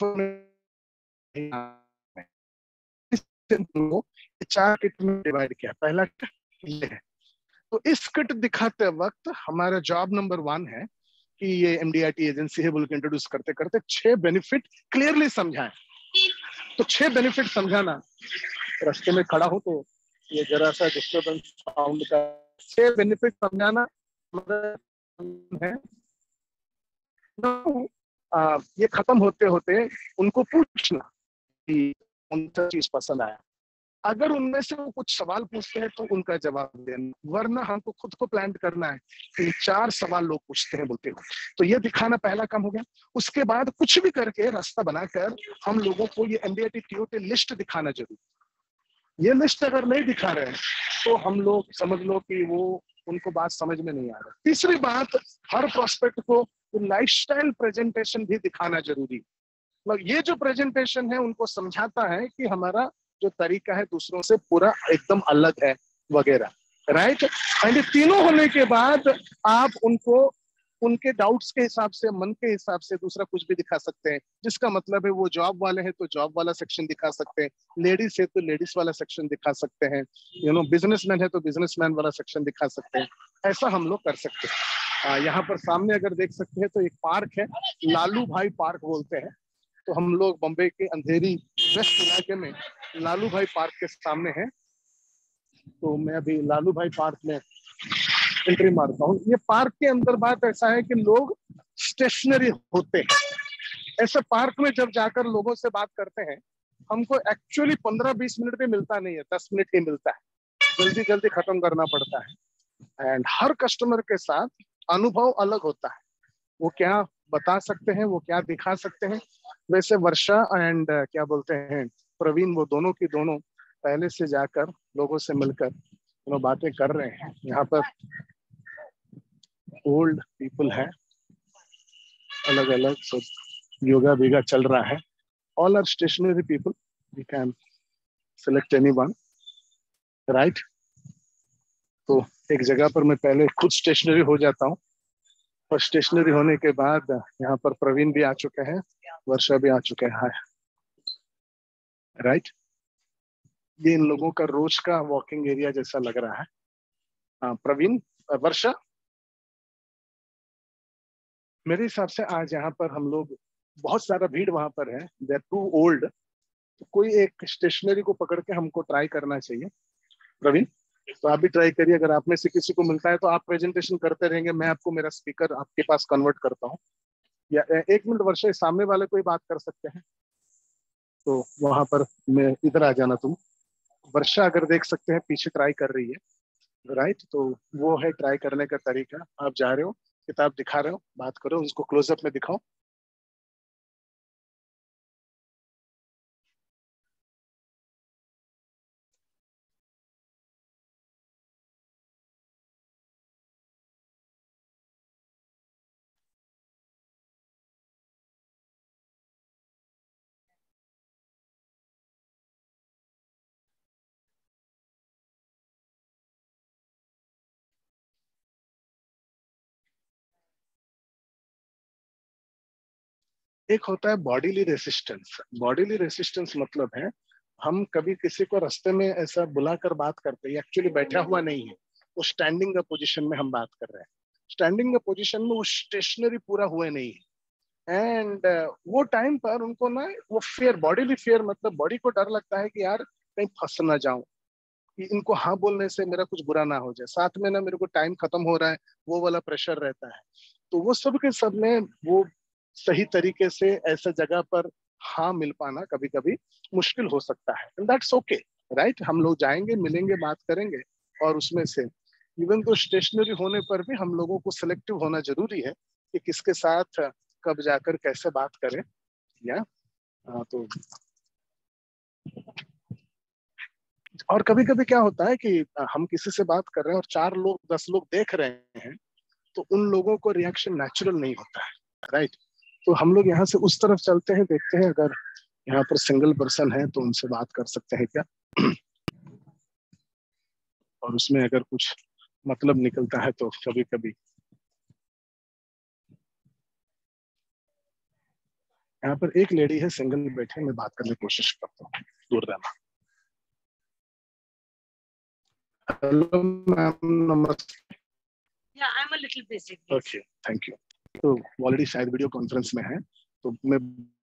चार किट में डिवाइड किया। पहला किट ये है, तो इस किट दिखाते वक्त हमारा जॉब नंबर वन है कि ये एमडीआरटी एजेंसी है बोल के इंट्रोड्यूस करते करते छह बेनिफिट क्लियरली समझाएं। तो छह बेनिफिट समझाना, रास्ते में खड़ा हूं तो ये जरा सा डिस्टर्बेंस साउंड का, छह बेनिफिट समझाना है। तो आ, ये खत्म होते होते उनको पूछना कि कौन सा चीज पसंद आया, अगर उनमें से वो कुछ सवाल पूछते हैं तो उनका जवाब देना, वरना हमको खुद को प्लान करना है कि चार सवाल लोग पूछते हैं बोलते हो। तो ये दिखाना पहला काम हो गया। उसके बाद कुछ भी करके रास्ता बनाकर हम लोगों को ये एमडीआरटी टीओटी लिस्ट दिखाना जरूरी, ये लिस्ट अगर नहीं दिखा रहे हैं तो हम लोग समझ लो कि वो उनको बात समझ में नहीं आ रहा। तीसरी बात, हर प्रोस्पेक्ट को लाइफस्टाइल प्रेजेंटेशन भी दिखाना जरूरी है। मतलब ये जो प्रेजेंटेशन है उनको समझाता है कि हमारा जो तरीका है दूसरों से पूरा एकदम अलग है वगैरह, राइट। एंड ये तीनों होने के बाद आप उनको उनके डाउट्स के हिसाब से, मन के हिसाब से दूसरा कुछ भी दिखा सकते हैं। जिसका मतलब है वो जॉब वाले हैं तो जॉब वाला सेक्शन दिखा सकते हैं, लेडीज है तो लेडीज वाला सेक्शन दिखा सकते हैं, यू नो बिजनेसमैन है तो बिजनेसमैन वाला सेक्शन दिखा सकते हैं। ऐसा हम लोग कर सकते हैं। आ, यहाँ पर सामने अगर देख सकते हैं तो एक पार्क है, लालू भाई पार्क बोलते हैं। तो हम लोग बम्बई के अंधेरी वेस्ट इलाके में लालू भाई पार्क के सामने है। तो मैं अभी लालू भाई पार्क में एंट्री मारता हूँ। ये पार्क के अंदर बात ऐसा है कि लोग स्टेशनरी होते हैं। ऐसे पार्क में जब जाकर लोगों से बात करते हैं, हमको एक्चुअली पंद्रह बीस मिनट भी मिलता नहीं है, दस मिनट ही मिलता है। जल्दी जल्दी खत्म करना पड़ता है। एंड हर कस्टमर के साथ अनुभव अलग होता है। वो क्या बता सकते हैं, वो क्या दिखा सकते हैं। वैसे वर्षा एंड क्या बोलते हैं प्रवीण, वो दोनों की दोनों पहले से जाकर लोगों से मिलकर दोनों बातें कर रहे हैं। यहाँ पर ओल्ड पीपल है, अलग अलग सब योगा बीगा चल रहा है। All are stationary people, we can select anyone, right. तो एक जगह पर मैं पहले खुद स्टेशनरी हो जाता हूँ, और स्टेशनरी होने के बाद यहाँ पर प्रवीण भी आ चुके हैं, वर्षा भी आ चुके हैं, राइट। ये इन लोगों का रोज का वॉकिंग एरिया जैसा लग रहा है। हाँ प्रवीण, वर्षा, मेरे हिसाब से आज यहाँ पर हम लोग, बहुत सारा भीड़ वहां पर है, दे आर टू ओल्ड। तो कोई एक स्टेशनरी को पकड़ के हमको ट्राई करना चाहिए। प्रवीण, तो आप भी ट्राई करिए। अगर आप में से किसी को मिलता है तो आप प्रेजेंटेशन करते रहेंगे, मैं आपको मेरा स्पीकर आपके पास कन्वर्ट करता हूँ। या एक मिनट वर्षा, सामने वाले कोई बात कर सकते हैं तो वहां पर मैं इधर आ जाना। तुम वर्षा अगर देख सकते हैं पीछे ट्राई कर रही है, राइट। तो वो है ट्राई करने का तरीका। आप जा रहे हो, किताब दिखा रहे हो, बात करो, उसको क्लोजअप में दिखाओ। एक होता है बॉडीली रेसिस्टेंस। बॉडीली रेसिस्टेंस मतलब है हम कभी किसी को रास्ते में ऐसा बुलाकर बात करते हैं, एक्चुअली बैठा हुआ नहीं है, वो स्टैंडिंग का पोजीशन में हम बात कर रहे हैं। स्टैंडिंग का पोजीशन में वो स्टेशनरी पूरा हुए नहीं है। एंड uh, वो टाइम पर उनको ना वो फियर, बॉडीली फियर मतलब बॉडी को डर लगता है कि यार कहीं फंस ना जाऊं, कि इनको हाँ बोलने से मेरा कुछ बुरा ना हो जाए, साथ में ना मेरे को टाइम खत्म हो रहा है, वो वाला प्रेशर रहता है। तो वो सब के सब में वो सही तरीके से ऐसा जगह पर हाँ मिल पाना कभी कभी मुश्किल हो सकता है। And that's okay, right. हम लोग जाएंगे, मिलेंगे, बात करेंगे, और उसमें से इवन तो स्टेशनरी होने पर भी हम लोगों को सिलेक्टिव होना जरूरी है कि किसके साथ कब जाकर कैसे बात करें। या आ, तो और कभी कभी क्या होता है कि हम किसी से बात कर रहे हैं और चार लोग दस लोग देख रहे हैं, तो उन लोगों को रिएक्शन नेचुरल नहीं होता है, राइट। तो हम लोग यहाँ से उस तरफ चलते हैं, देखते हैं अगर यहाँ पर सिंगल पर्सन है तो उनसे बात कर सकते हैं क्या, और उसमें अगर कुछ मतलब निकलता है तो कभी कभी यहाँ पर एक लेडी है सिंगल बैठे, मैं बात करने की कोशिश करता हूँ, दूर रहना। हेलो मैम, नमस्ते। Yeah, I'm a little busy. Okay, thank you. तो ऑलरेडी शायद वीडियो कॉन्फ्रेंस में है, तो मैं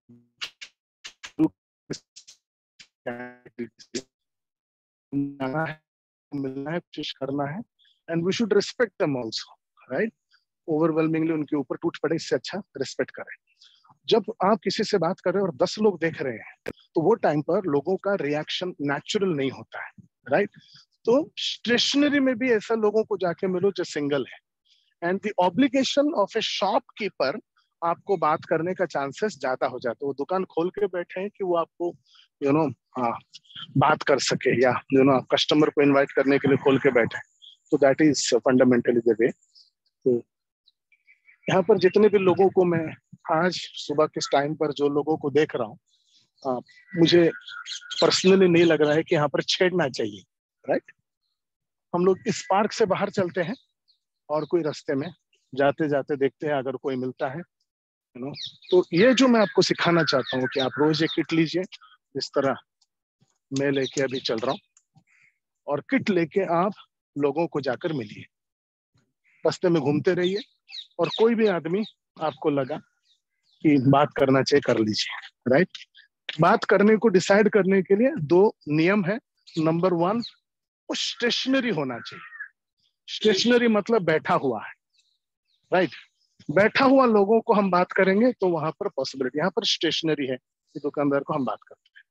मिलना है, कोशिश करना है, and we should respect them also, right. Overwhelmingly उनके ऊपर टूट पड़े, इससे अच्छा रिस्पेक्ट करें। जब आप किसी से बात कर रहे हैं और दस लोग देख रहे हैं, तो वो टाइम पर लोगों का रिएक्शन नेचुरल नहीं होता है, राइट। तो स्टेशनरी में भी ऐसा लोगों को जाके मिलो जो सिंगल है। And the obligation of a shopkeeper आपको बात करने का चांसेस ज्यादा हो जाता है। वो दुकान खोल के बैठे हैं कि वो आपको यू नो हाँ बात कर सके, या यू नो कस्टमर को इनवाइट करने के लिए खोल के बैठे हैं। तो that is fundamentally the way. तो यहाँ पर जितने भी लोगों को मैं आज सुबह के टाइम पर जो लोगों को देख रहा हूँ, आ, मुझे पर्सनली नहीं लग रहा है कि यहाँ पर छेड़ना चाहिए। राइट, हम लोग इस पार्क से बाहर चलते हैं और कोई रास्ते में जाते जाते देखते हैं अगर कोई मिलता है, यू नो। तो ये जो मैं आपको सिखाना चाहता हूँ कि आप रोज एक किट लीजिए, इस तरह मैं लेके अभी चल रहा हूँ, और किट लेके आप लोगों को जाकर मिलिए, रास्ते में घूमते रहिए, और कोई भी आदमी आपको लगा कि बात करना चाहिए कर लीजिए। राइट, बात करने को डिसाइड करने के लिए दो नियम है। नंबर वन, वो स्टेशनरी होना चाहिए। स्टेशनरी मतलब बैठा हुआ है। राइट, बैठा हुआ लोगों को हम बात करेंगे तो वहां पर पॉसिबिलिटी, यहाँ पर स्टेशनरी है कि दुकानदार को हम बात करते हैं।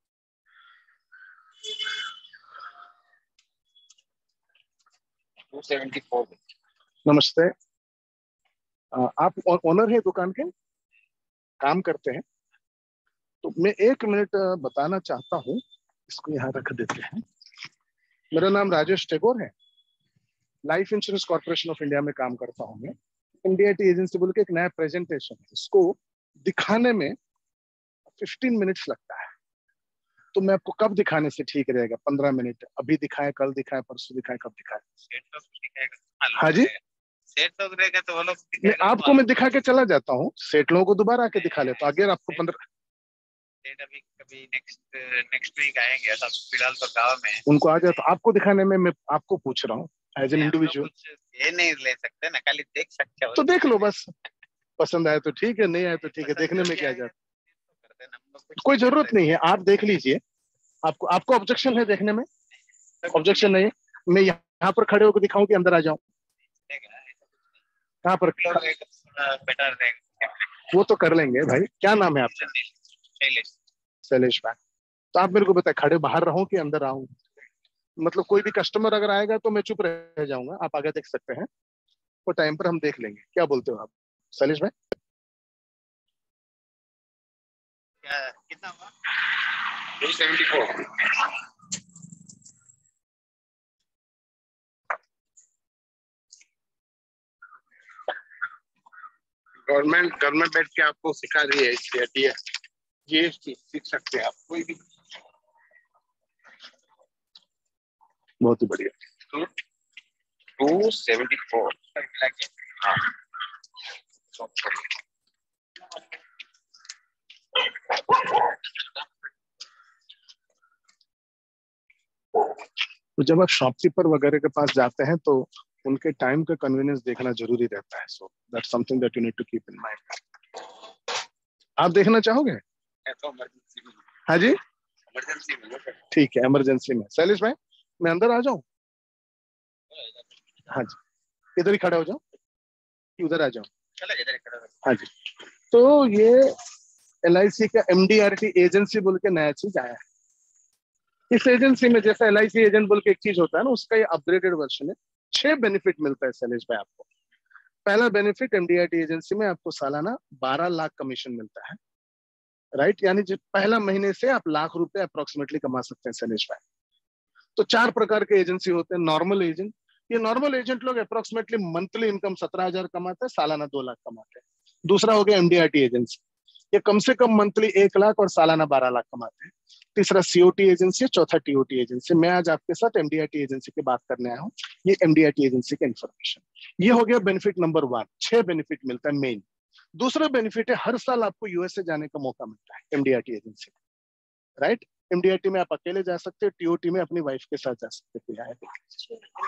Two seventy four. नमस्ते, आप ओनर है दुकान के, काम करते हैं? तो मैं एक मिनट बताना चाहता हूँ, इसको यहाँ रख देते हैं। मेरा नाम राजेश टेगोर है, life insurance corporation of India में काम करता हूँ मैं। इंडिया टी एजेंसी बोल के एक नया प्रेजेंटेशन है, इसको दिखाने में फिफ्टीन मिनट्स लगता है। तो मैं आपको कब दिखाने से ठीक रहेगा? पंद्रह मिनट, अभी दिखाए, कल दिखाए, परसों दिखाए, कब दिखाए? हाँ जी, सेट तो रहेगा तो वो लोग मैं आपको मैं दिखा के चला जाता हूँ, सेठ लोगों को दोबारा आके दिखा लेता हूँ। अगर आपको पंद्रह सेट अभी कभी नेक्स्ट नेक्स्ट वीक आएंगे, ऐसा फिलहाल तो गाँव में उनको आ जाए तो आपको दिखाने में मैं आपको पूछ रहा हूँ एज एन इंडिविजुअल। ये नहीं ले सकते ना, खाली देख सकते हो तो देख लो बस, पसंद आए तो ठीक है, नहीं आए तो ठीक है, देखने में क्या जाता है, कोई जरूरत नहीं है। आप देख लीजिए, आपको आपको ऑब्जेक्शन है देखने में? ऑब्जेक्शन नहीं है, मैं यहाँ पर खड़े होकर दिखाऊं कि अंदर आ जाऊं? कहाँ पर? बेटर रहेगा। वो तो कर लेंगे भाई। क्या नाम है आपका? शैलेश। शैलेश भाई, तो आप मेरे को बताए खड़े बाहर रहूं कि अंदर आऊं? मतलब कोई भी कस्टमर अगर आएगा तो मैं चुप रह जाऊंगा, आप आगे देख सकते हैं, वो टाइम पर हम देख लेंगे। क्या बोलते हो आप शैलेश भाई? क्या कितना हुआ? Two seventy four. Government government बैठ के आपको सिखा रही है, इसलिए ये चीज सीख सकते हैं आप कोई भी। बहुत ही बढ़िया। Two seventy four. हाँ, तो जब आप शॉपकीपर वगैरह के पास जाते हैं तो उनके टाइम का कन्वीनियंस देखना जरूरी रहता है। So that's something that you need to keep in mind. आप देखना चाहोगे? तो इमरजेंसी में। हाँ जी, इमरजेंसी में। ठीक है, इमरजेंसी में। शैलेश भाई, मैं अंदर आ जाऊं? हाँ जी, इधर ही खड़े हो जाओ कि उधर आ जाओ? चलो इधर खड़ा हो। हाँ जी, तो ये एल आई सी का M D R T agency बोल के नया चीज आया है। इस एजेंसी में जैसा एल आई सी एजेंट बोल के एक चीज होता है ना, उसका ये अपग्रेडेड वर्जन है। छह बेनिफिट मिलता है शैलेश भाई आपको। पहला benefit, M D R T agency में आपको सालाना बारह लाख कमीशन मिलता है। राइट, यानी जो पहला महीने से आप लाख रुपए अप्रोक्सीमेटली कमा सकते हैं शैलेश भाई। तो चार प्रकार के एजेंसी होते हैं। नॉर्मल एजेंट, ये नॉर्मल एजेंट लोग अप्रोक्सीमेटली मंथली इनकम सत्रह हजार कमाते हैं, सालाना दो लाख कमाते हैं। दूसरा हो गया M D R T agency, ये कम से कम मंथली एक लाख और सालाना बारह लाख कमाते हैं। तीसरा सी ओ टी एजेंसी, चौथा टी ओ टी एजेंसी। मैं आज आपके साथ M D R T agency की बात करने आया हूँ। ये M D R T agency का इन्फॉर्मेशन, ये हो गया बेनिफिट नंबर वन। छह बेनिफिट मिलता है मेन। दूसरा बेनिफिट है, हर साल आपको यू एस ए जाने का मौका मिलता है M D R T agency. Right, M D R T में आप अकेले जा सकते हो, टी ओ टी में अपनी वाइफ के साथ जा सकते हो।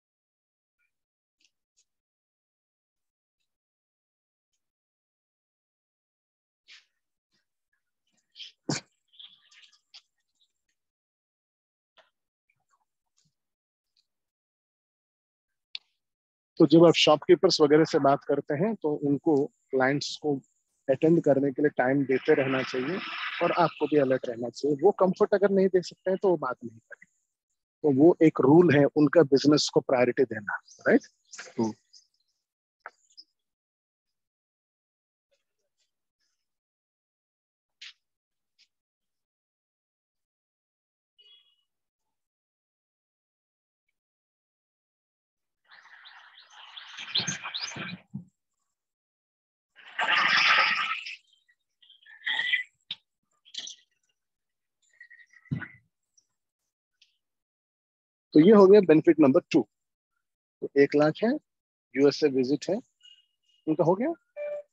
तो जब आप शॉपकीपर्स वगैरह से बात करते हैं तो उनको, क्लाइंट्स को अटेंड करने के लिए टाइम देते रहना चाहिए, और आपको भी अलर्ट रहना चाहिए। वो कंफर्ट अगर नहीं दे सकते हैं तो वो बात नहीं करें। तो वो एक रूल है उनका, बिजनेस को प्रायोरिटी देना। राइट, तो तो ये हो गया बेनिफिट नंबर टू। तो एक लाख है, यूएसए विजिट है, उनका हो गया।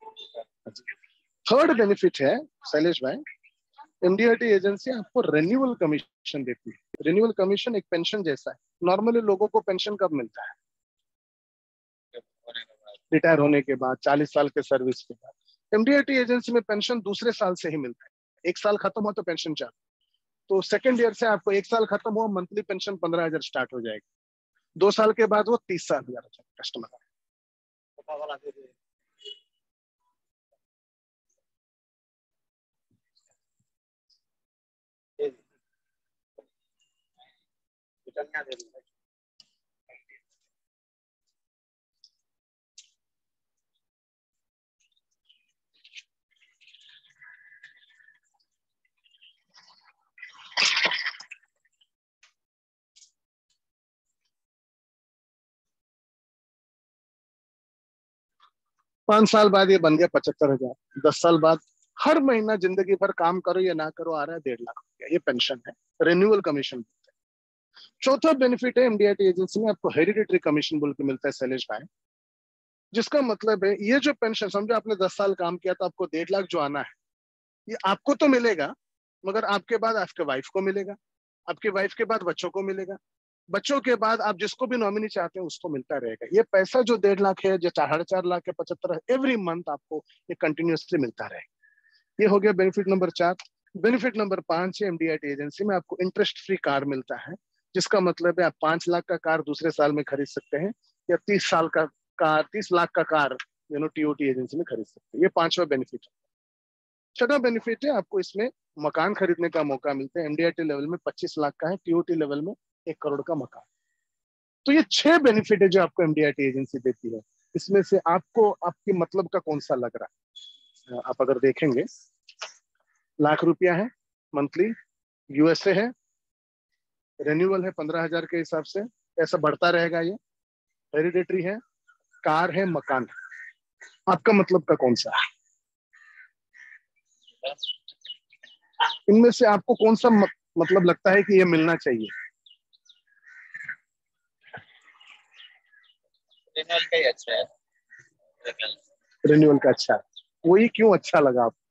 थर्ड बेनिफिट है शैलेश भाई, एमडीआरटी एजेंसी आपको रेन्यूअल कमीशन देती है। रेन्यूअल कमीशन एक पेंशन जैसा है। नॉर्मली लोगों को पेंशन कब मिलता है? रिटायर होने के बाद, चालीस साल के सर्विस के बाद। एमडीआरटी एजेंसी में पेंशन दूसरे साल से ही मिलता है। एक साल खत्म हो तो पेंशन चालू, तो सेकेंड ईयर से आपको एक साल खत्म हुआ मंथली पेंशन पंद्रह हजार स्टार्ट हो जाएगी। दो साल के बाद वो तीस साल हजार हो जाएगा कस्टमर। पांच साल बाद ये बन गया पचहत्तर हजार। दस साल बाद हर महीना जिंदगी भर काम करो या ना करो आ रहा है डेढ़ लाख रुपया। ये पेंशन है, रिन्यूअल कमीशन। चौथा बेनिफिट है एमडीआरटी एजेंसी में आपको हेरिडिटरी कमीशन बोल के मिलता है शैलेश भाई, जिसका मतलब है ये जो पेंशन, समझो आपने दस साल काम किया तो आपको डेढ़ लाख जो आना है ये आपको तो मिलेगा, मगर आपके बाद आपके वाइफ को मिलेगा, आपके वाइफ के बाद बच्चों को मिलेगा, बच्चों के बाद आप जिसको भी नॉमिनी चाहते हैं उसको मिलता रहेगा। ये पैसा जो डेढ़ लाख है, जो साढ़े चार लाख है, पचहत्तर है, एवरी मंथ आपको ये कंटिन्यूसली मिलता रहेगा। ये हो गया बेनिफिट नंबर चार। बेनिफिट नंबर पांच है एमडीआरटी एजेंसी में आपको इंटरेस्ट फ्री कार मिलता है, जिसका मतलब है आप पांच लाख का कार दूसरे साल में खरीद सकते हैं, या तीस साल का कार, तीस लाख का car you know TOT agency में खरीद सकते हैं। ये पांचवा बेनिफिट है। छठा बेनिफिट है आपको इसमें मकान खरीदने का मौका मिलता है। एमडीआरटी लेवल में पच्चीस लाख का है, टीओटी लेवल में एक करोड़ का मकान। तो ये छह बेनिफिट है जो आपको एमडीआरटी एजेंसी देती है। इसमें से आपको आपके मतलब का कौन सा लग रहा है? आप अगर देखेंगे, लाख रुपया है मंथली, यूएसए है, रेन्यूअल है पंद्रह हजार के हिसाब से, ऐसा बढ़ता रहेगा। ये हेरिडेटरी है, कार है, मकान है। आपका मतलब का कौन सा है? इनमें से आपको कौन सा मतलब लगता है कि ये मिलना चाहिए? रिन्यूअल का ही अच्छा है। रिन्यूअल का अच्छा है। वही क्यों अच्छा लगा आपको?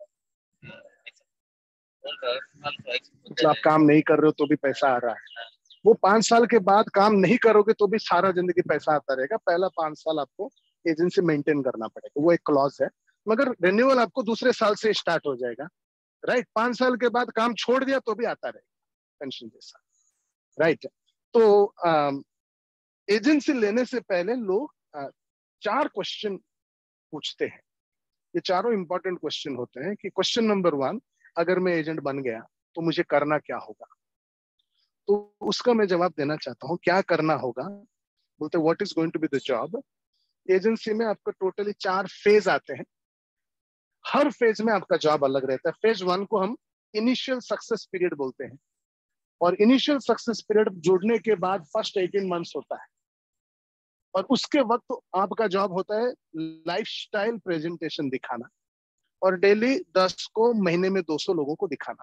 मतलब आप काम नहीं कर रहे हो तो भी पैसा आ रहा है। वो पांच साल के बाद काम नहीं करोगे तो भी सारा जिंदगी पैसा आता रहेगा। पहला पांच साल आपको एजेंसी मेंटेन करना पड़ेगा, वो एक क्लॉज है। मगर रिन्यूअल आपको दूसरे साल से स्टार्ट हो जाएगा, राइट। पांच साल के बाद काम छोड़ दिया तो भी आता रहेगा पेंशन जैसा, राइट। तो एजेंसी लेने से पहले लोग आ, चार क्वेश्चन पूछते हैं। ये चारों इंपॉर्टेंट क्वेश्चन होते हैं कि क्वेश्चन नंबर वन, अगर मैं एजेंट बन गया तो मुझे करना क्या होगा? तो उसका मैं जवाब देना चाहता हूँ। क्या करना होगा बोलते, what is going to be the job. Agency में आपका टोटली चार फेज आते हैं। हर फेज में आपका जॉब अलग रहता है। फेज वन को हम इनिशियल सक्सेस पीरियड बोलते हैं, और इनिशियल सक्सेस पीरियड जुड़ने के बाद फर्स्ट एटीन मंथ्स होता है, और उसके वक्त आपका जॉब होता है लाइफस्टाइल प्रेजेंटेशन दिखाना, और डेली दस को महीने में दो सौ लोगों को दिखाना।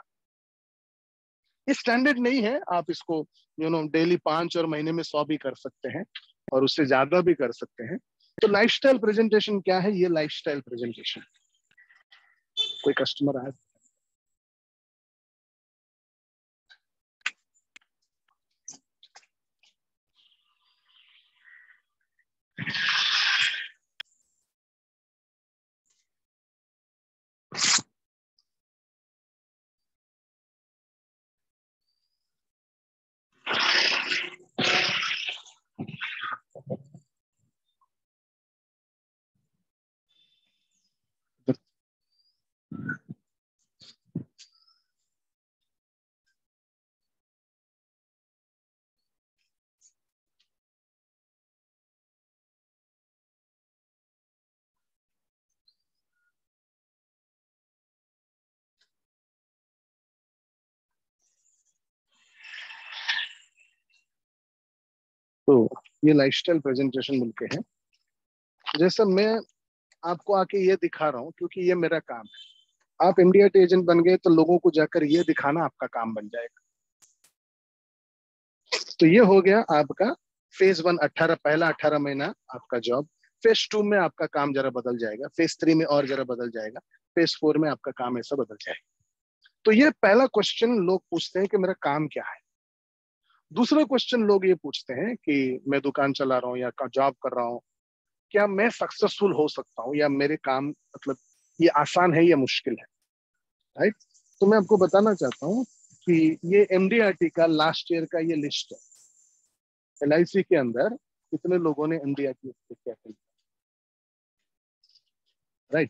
ये स्टैंडर्ड नहीं है, आप इसको यू नो डेली पांच और महीने में सौ भी कर सकते हैं, और उससे ज्यादा भी कर सकते हैं। तो लाइफस्टाइल प्रेजेंटेशन क्या है? ये लाइफस्टाइल प्रेजेंटेशन, कोई कस्टमर आए तो ये लाइफस्टाइल प्रेजेंटेशन मिलके हैं। जैसे मैं आपको आके ये दिखा रहा हूँ क्योंकि ये मेरा काम है। आप एमडीआरटी एजेंट बन गए तो लोगों को जाकर ये दिखाना आपका काम बन जाएगा। तो ये हो गया आपका फेज वन, अठारह पहला अठारह महीना आपका जॉब। फेज टू में आपका काम जरा बदल जाएगा, फेज थ्री में और जरा बदल जाएगा, फेज फोर में आपका काम ऐसा बदल जाएगा। तो ये पहला क्वेश्चन लोग पूछते हैं कि मेरा काम क्या है। दूसरा क्वेश्चन लोग ये पूछते हैं कि मैं दुकान चला रहा हूँ या जॉब कर रहा हूँ, क्या मैं सक्सेसफुल हो सकता हूँ या मेरे काम मतलब ये आसान है या मुश्किल है, राइट। तो मैं आपको बताना चाहता हूँ कि ये एमडीआरटी का लास्ट ईयर का ये लिस्ट है। एलआईसी के अंदर कितने लोगों ने एमडीआरटी किया, राइट।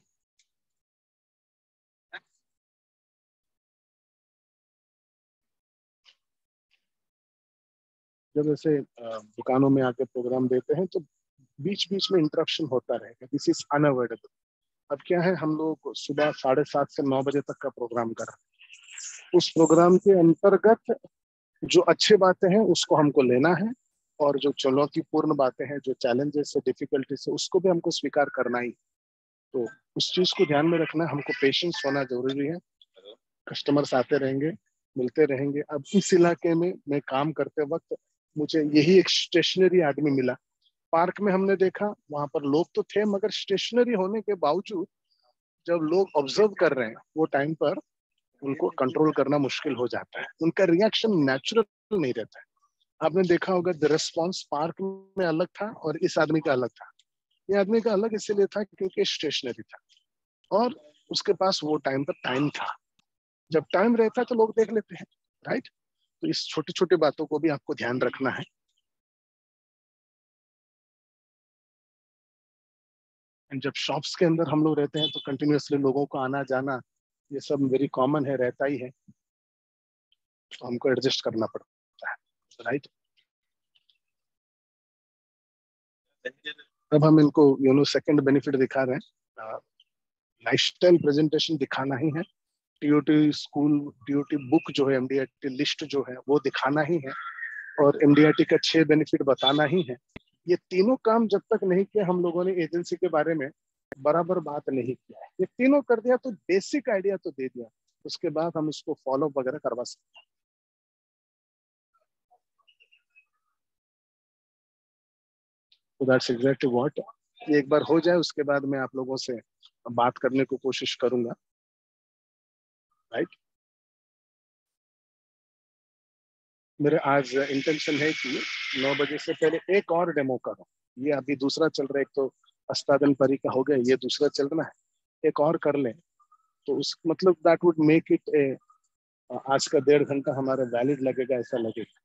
जब ऐसे दुकानों में आके प्रोग्राम देते हैं तो बीच बीच में इंटरप्शन होता रहेगा, दिस इज अनअवॉइडेबल। अब क्या है, हम लोग सुबह साढ़े सात से नौ बजे तक का प्रोग्राम कर रहे हैं। उस प्रोग्राम के अंतर्गत जो अच्छी बातें हैं उसको हमको लेना है, और जो चुनौतीपूर्ण बातें हैं, जो चैलेंजेस है, डिफिकल्टीज है, उसको भी हमको स्वीकार करना ही। तो उस चीज को ध्यान में रखना, हमको पेशेंस होना जरूरी है। कस्टमर्स आते रहेंगे, मिलते रहेंगे। अब इस इलाके में मैं काम करते वक्त मुझे यही एक स्टेशनरी आदमी मिला। पार्क में हमने देखा, वहां पर लोग तो थे मगर स्टेशनरी होने के बावजूद जब लोग ऑब्जर्व कर रहे हैं वो टाइम पर उनको कंट्रोल करना मुश्किल हो जाता है, उनका रिएक्शन नेचुरल नहीं रहता है। आपने देखा होगा द रिस्पॉन्स पार्क में अलग था और इस आदमी का अलग था। ये आदमी का अलग इसलिए था क्योंकि स्टेशनरी था और उसके पास वो टाइम पर टाइम था। जब टाइम रहता है तो लोग देख लेते हैं, राइट। तो इस छोटी छोटी बातों को भी आपको ध्यान रखना है। जब शॉप्स के अंदर हम लोग रहते हैं तो कंटिन्यूअसली लोगों को आना जाना ये सब वेरी कॉमन है, रहता ही है, तो हमको एडजस्ट करना पड़ता है, राइट। अब हम इनको यू नो सेकंड बेनिफिट दिखा रहे हैं, लाइफस्टाइल प्रेजेंटेशन दिखाना ही है। टीओटी स्कूल टीओटी बुक जो है, एमडीआरटी लिस्ट जो है वो दिखाना ही है, और एमडीआरटी का छह बेनिफिट बताना ही है। ये तीनों काम जब तक नहीं किया हम लोगों ने एजेंसी के बारे में बराबर बात नहीं किया है। ये तीनों कर दिया तो बेसिक आइडिया तो दे दिया, उसके बाद हम इसको फॉलो वगैरह करवा सकते हैं। तो दैट्स एग्जैक्टली व्हाट। ये एक बार हो जाए उसके बाद मैं आप लोगों से बात करने को कोशिश करूंगा, राइट। मेरे आज इंटेंशन है कि नौ बजे से पहले एक और डेमो करूं। ये अभी दूसरा चल रहा है, एक तो अस्तादन परी का हो गया, ये दूसरा चल रहा है, एक और कर लें तो उस मतलब that would make it a, आज का डेढ़ घंटा हमारा वैलिड लगेगा, ऐसा लगेगा।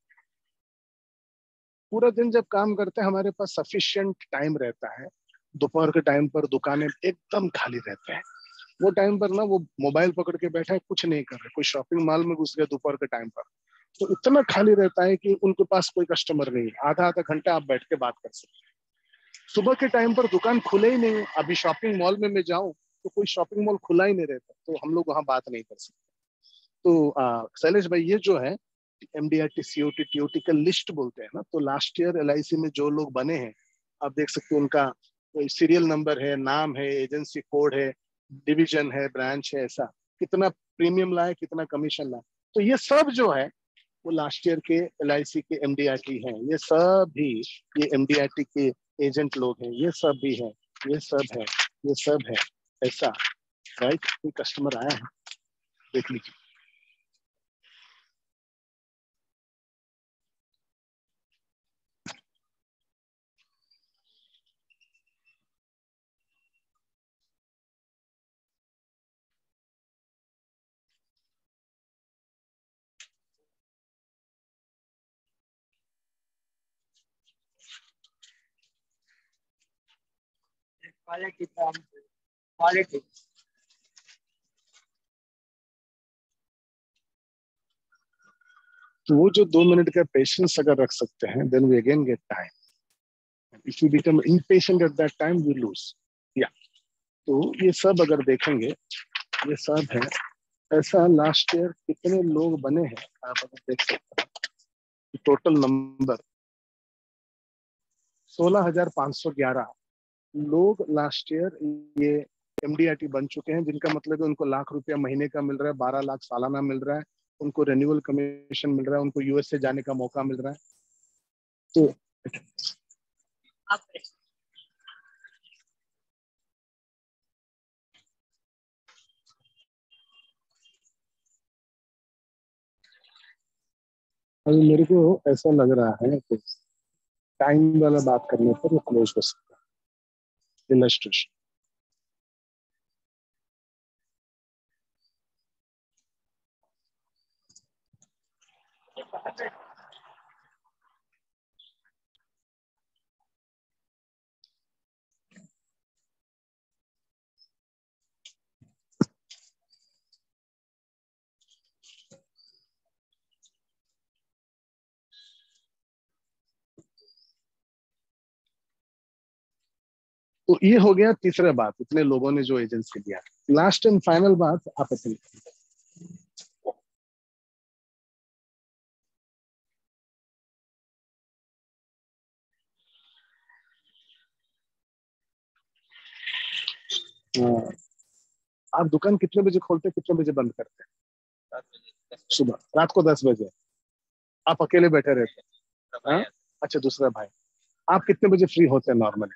पूरा दिन जब काम करते हैं हमारे पास सफिशिएंट टाइम रहता है। दोपहर के टाइम पर दुकानें एकदम खाली रहते हैं, वो टाइम पर ना वो मोबाइल पकड़ के बैठा है, कुछ नहीं कर रहे, कोई शॉपिंग मॉल में घुस गया दोपहर के टाइम पर, तो इतना खाली रहता है कि उनके पास कोई कस्टमर नहीं है। आधा आधा घंटा आप बैठ के बात कर सकते हैं। सुबह के टाइम पर दुकान खुले ही नहीं, अभी शॉपिंग मॉल में मैं जाऊं तो कोई शॉपिंग मॉल खुला ही नहीं रहता, तो हम लोग वहां बात नहीं कर सकते। तो शैलेश भाई, ये जो है एमडीआरटी सीओटी टीओटी का लिस्ट बोलते हैं ना, तो लास्ट ईयर एलआईसी में जो लोग बने हैं आप देख सकते हैं, उनका सीरियल नंबर है, नाम है, एजेंसी कोड है, डिवीजन है, ब्रांच है, ऐसा कितना प्रीमियम लाए, कितना कमीशन लाए। तो ये सब जो है वो लास्ट ईयर के एलआईसी के एमडीआरटी हैं। ये सब भी ये एमडीआरटी के एजेंट लोग हैं, ये सब भी हैं, ये सब है, ये सब है, ऐसा, राइट। कोई कस्टमर आया है, देख लीजिए। क्वालिटी क्वालिटी तो वो जो दो मिनट का पेशेंस अगर रख सकते हैं, then we again get time. If you become impatient at that time we lose. या तो ये सब अगर देखेंगे, ये सब है ऐसा। लास्ट ईयर कितने लोग बने हैं आप अगर देख सकते हैं, टोटल नंबर सोलह हजार पांच सौ ग्यारह। लोग लास्ट ईयर ये एमडीआरटी बन चुके हैं, जिनका मतलब है उनको लाख रुपया महीने का मिल रहा है, बारह लाख सालाना मिल रहा है, उनको रेन्यूअल कमीशन मिल रहा है, उनको यूएस से जाने का मौका मिल रहा है। तो अभी मेरे को ऐसा लग रहा है कि टाइम वाला बात करने पर वो क्लोज हो सकता है। इलस्ट्रेशन तो ये हो गया तीसरा बात, इतने लोगों ने जो एजेंसी दिया। लास्ट एंड फाइनल बात आप अपनी आप दुकान कितने बजे खोलते हैं, कितने बजे बंद करते हैं? सुबह, रात को दस बजे। आप अकेले बैठे रहते हैं? हाँ? अच्छा, दूसरा भाई। आप कितने बजे फ्री होते हैं नॉर्मली?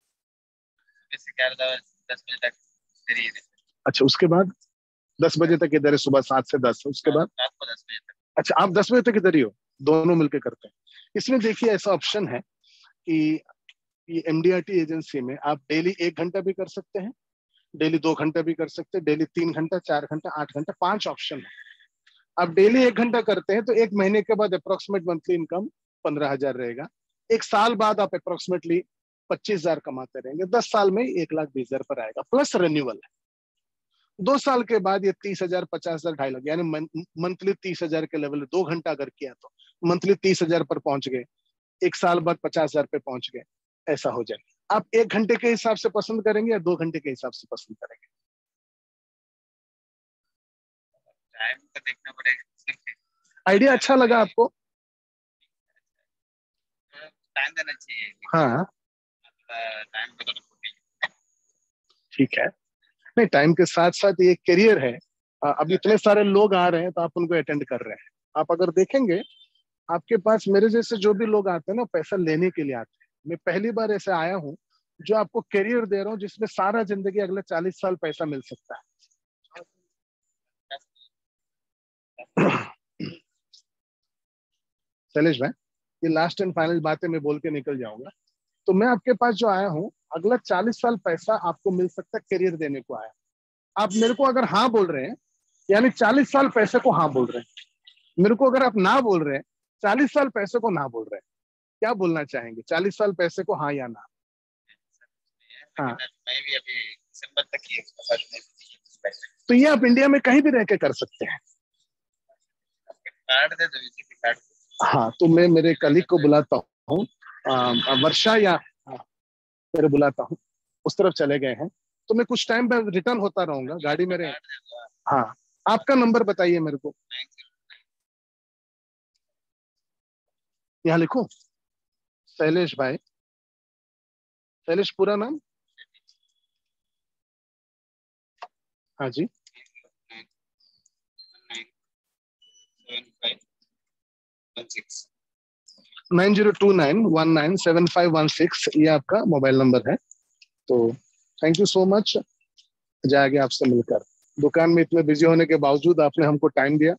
दस बजे तक फ्री है। अच्छा, उसके बाद दस बजे तक इधर है, सुबह सात से दस। उसके बाद रात को दस बजे तक। अच्छा, आप दस बजे तक इधर ही हो, दोनों मिलकर करते हैं। इसमें देखिए ऐसा ऑप्शन है कि ये एमडीआरटी एजेंसी में आप डेली एक घंटा भी कर सकते हैं, डेली दो घंटा भी कर सकते हैं, डेली तीन घंटा, चार घंटा, आठ घंटा, पांच ऑप्शन है। आप डेली एक घंटा करते हैं तो एक महीने के बाद अप्रोक्सीमेट मंथली इनकम पंद्रह हजार रहेगा। एक साल बाद आप अप्रोक्सीमेटली पच्चीस हजार कमाते रहेंगे, दस साल में एक लाख बीस हजार पर आएगा, प्लस रेन्यूअल है। दो साल के बाद ये तीस हजार, पचास हजार, ढाई लाख, यानी मंथली तीस हजार के लेवल, दो घंटा अगर किया तो मंथली तीस हजार पर पहुंच गए, एक साल बाद पचास हजार पे पहुंच गए, ऐसा हो जाए। आप एक घंटे के हिसाब से पसंद करेंगे या दो घंटे के हिसाब से पसंद करेंगे? टाइम तो देखना पड़ेगा। आइडिया अच्छा लगा आपको? टाइम देना चाहिए। हाँ, टाइम तो ठीक है। नहीं, टाइम के साथ साथ ये करियर है। अब इतने सारे लोग आ रहे हैं तो आप उनको अटेंड कर रहे हैं। आप अगर देखेंगे, आपके पास मेरे जैसे जो भी लोग आते हैं ना, पैसा लेने के लिए आते हैं। मैं पहली बार ऐसे आया हूँ जो आपको करियर दे रहा हूँ, जिसमें सारा जिंदगी अगले चालीस साल पैसा मिल सकता है। शैलेश भाई, ये लास्ट एंड फाइनल बातें मैं बोल के निकल जाऊंगा। तो मैं आपके पास जो आया हूँ, अगला चालीस साल पैसा आपको मिल सकता है, करियर देने को आया। आप मेरे को अगर हाँ बोल रहे हैं, यानी चालीस साल पैसे को हाँ बोल रहे हैं। मेरे को अगर आप ना बोल रहे हैं, चालीस साल पैसे को ना बोल रहे हैं, क्या बोलना चाहेंगे? चालीस साल पैसे को हाँ या ना? हाँ, मैं भी अभी दिसंबर तक ही। तो ये आप इंडिया में कहीं भी रह के कर सकते हैं। कार्ड दे दो, इसी कार्ड। हाँ, तो मैं मेरे कलीग को बुलाता हूँ, वर्षा या मेरे बुलाता हूँ, उस तरफ चले गए हैं। तो मैं कुछ टाइम पर रिटर्न होता रहूंगा, गाड़ी मेरे। हाँ, आपका नंबर बताइए मेरे को। यहाँ लिखो, शैलेश भाई। शैलेश पूरा नाम? हाँ जी। Nine zero two nine one nine seven five one six, ये आपका मोबाइल नंबर है। तो थैंक यू सो मच, मजा आ गया आपसे मिलकर। दुकान में इतने बिजी होने के बावजूद आपने हमको टाइम दिया।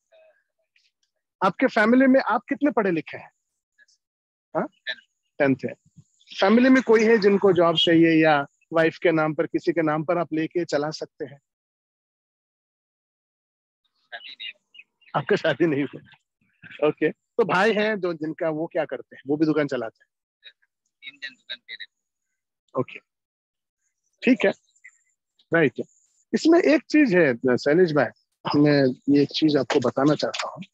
आपके फैमिली में आप कितने पढ़े लिखे हैं? हाँ, टेंथ है। फैमिली में कोई है जिनको जॉब चाहिए, या वाइफ के नाम पर, किसी के नाम पर आप लेके चला सकते हैं? आपका शादी नहीं हुआ? ओके, तो भाई हैं जो, जिनका, वो क्या करते हैं? वो भी दुकान चलाते हैं? तीन दिन दुकान पे रहते। ओके, ठीक है, राइट। इसमें एक चीज है शैलेश भाई, मैं ये एक चीज आपको बताना चाहता हूँ।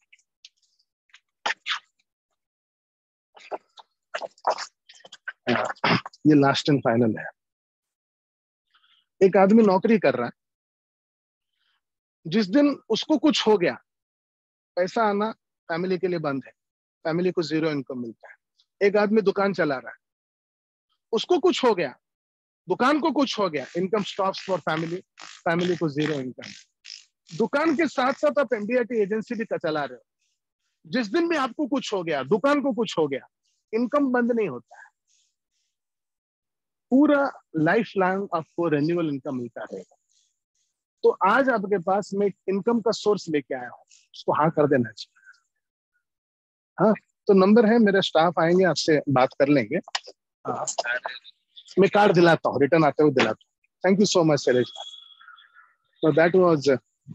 ये लास्ट एंड फाइनल है। एक आदमी नौकरी कर रहा है, जिस दिन उसको कुछ हो गया, पैसा आना फैमिली के लिए बंद है, फैमिली को जीरो इनकम मिलता है। एक आदमी दुकान चला रहा है, उसको कुछ हो गया, दुकान को कुछ हो गया, income stops for family, family को जीरो इनकम। दुकान के साथ साथ आप एमडीआईटी एजेंसी भी चला रहे हो, जिस दिन भी आपको कुछ हो गया, दुकान को कुछ हो गया, इनकम बंद नहीं होता है, पूरा लाइफ लॉन्ग आपको रेन्यूअल इनकम मिलता रहेगा। तो आज आपके पास में इनकम का सोर्स लेके आया हूं, उसको हाँ कर देना चाहिए। हाँ, तो नंबर है, मेरे स्टाफ आएंगे, आपसे बात कर लेंगे। हाँ, मैं कार्ड दिलाता हूँ, रिटर्न आते हुए दिलाता हूँ। Thank you so much Shailesh. तो दैट वाज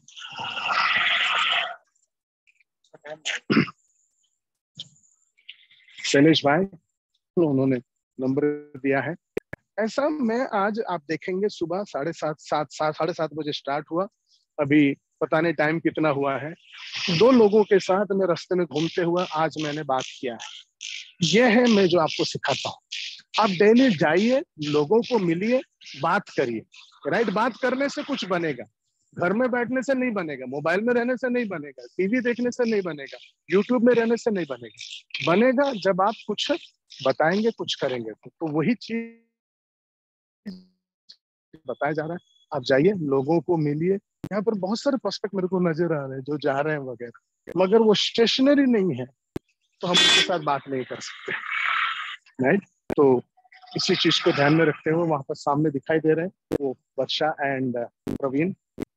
शैलेश भाई, उन्होंने नंबर दिया है। ऐसा मैं आज आप देखेंगे सुबह साढ़े सात सात सात साढ़े सात बजे स्टार्ट हुआ, अभी पता नहीं टाइम कितना हुआ है। दो लोगों के साथ मैं रास्ते में घूमते हुआ आज मैंने बात किया है। यह है मैं जो आपको सिखाता हूँ। आप डेली जाइए, लोगों को मिलिए, बात करिए। राइट, बात करने से कुछ बनेगा, घर में बैठने से नहीं बनेगा, मोबाइल में रहने से नहीं बनेगा, टीवी देखने से नहीं बनेगा, यूट्यूब में रहने से नहीं बनेगा। बनेगा जब आप कुछ बताएंगे, कुछ करेंगे। तो, तो वही चीज बताया जा रहा है। आप जाइए, लोगों को मिलिए। यहाँ पर बहुत सारे प्रोस्पेक्ट मेरे को नजर आ रहे हैं जो जा रहे हैं वगैरह, मगर वो स्टेशनरी नहीं है तो हम उनके साथ बात नहीं कर सकते। राइट, तो इसी चीज को ध्यान में रखते हुए वहां पर सामने दिखाई दे रहे हैं वो Varsha and Praveen.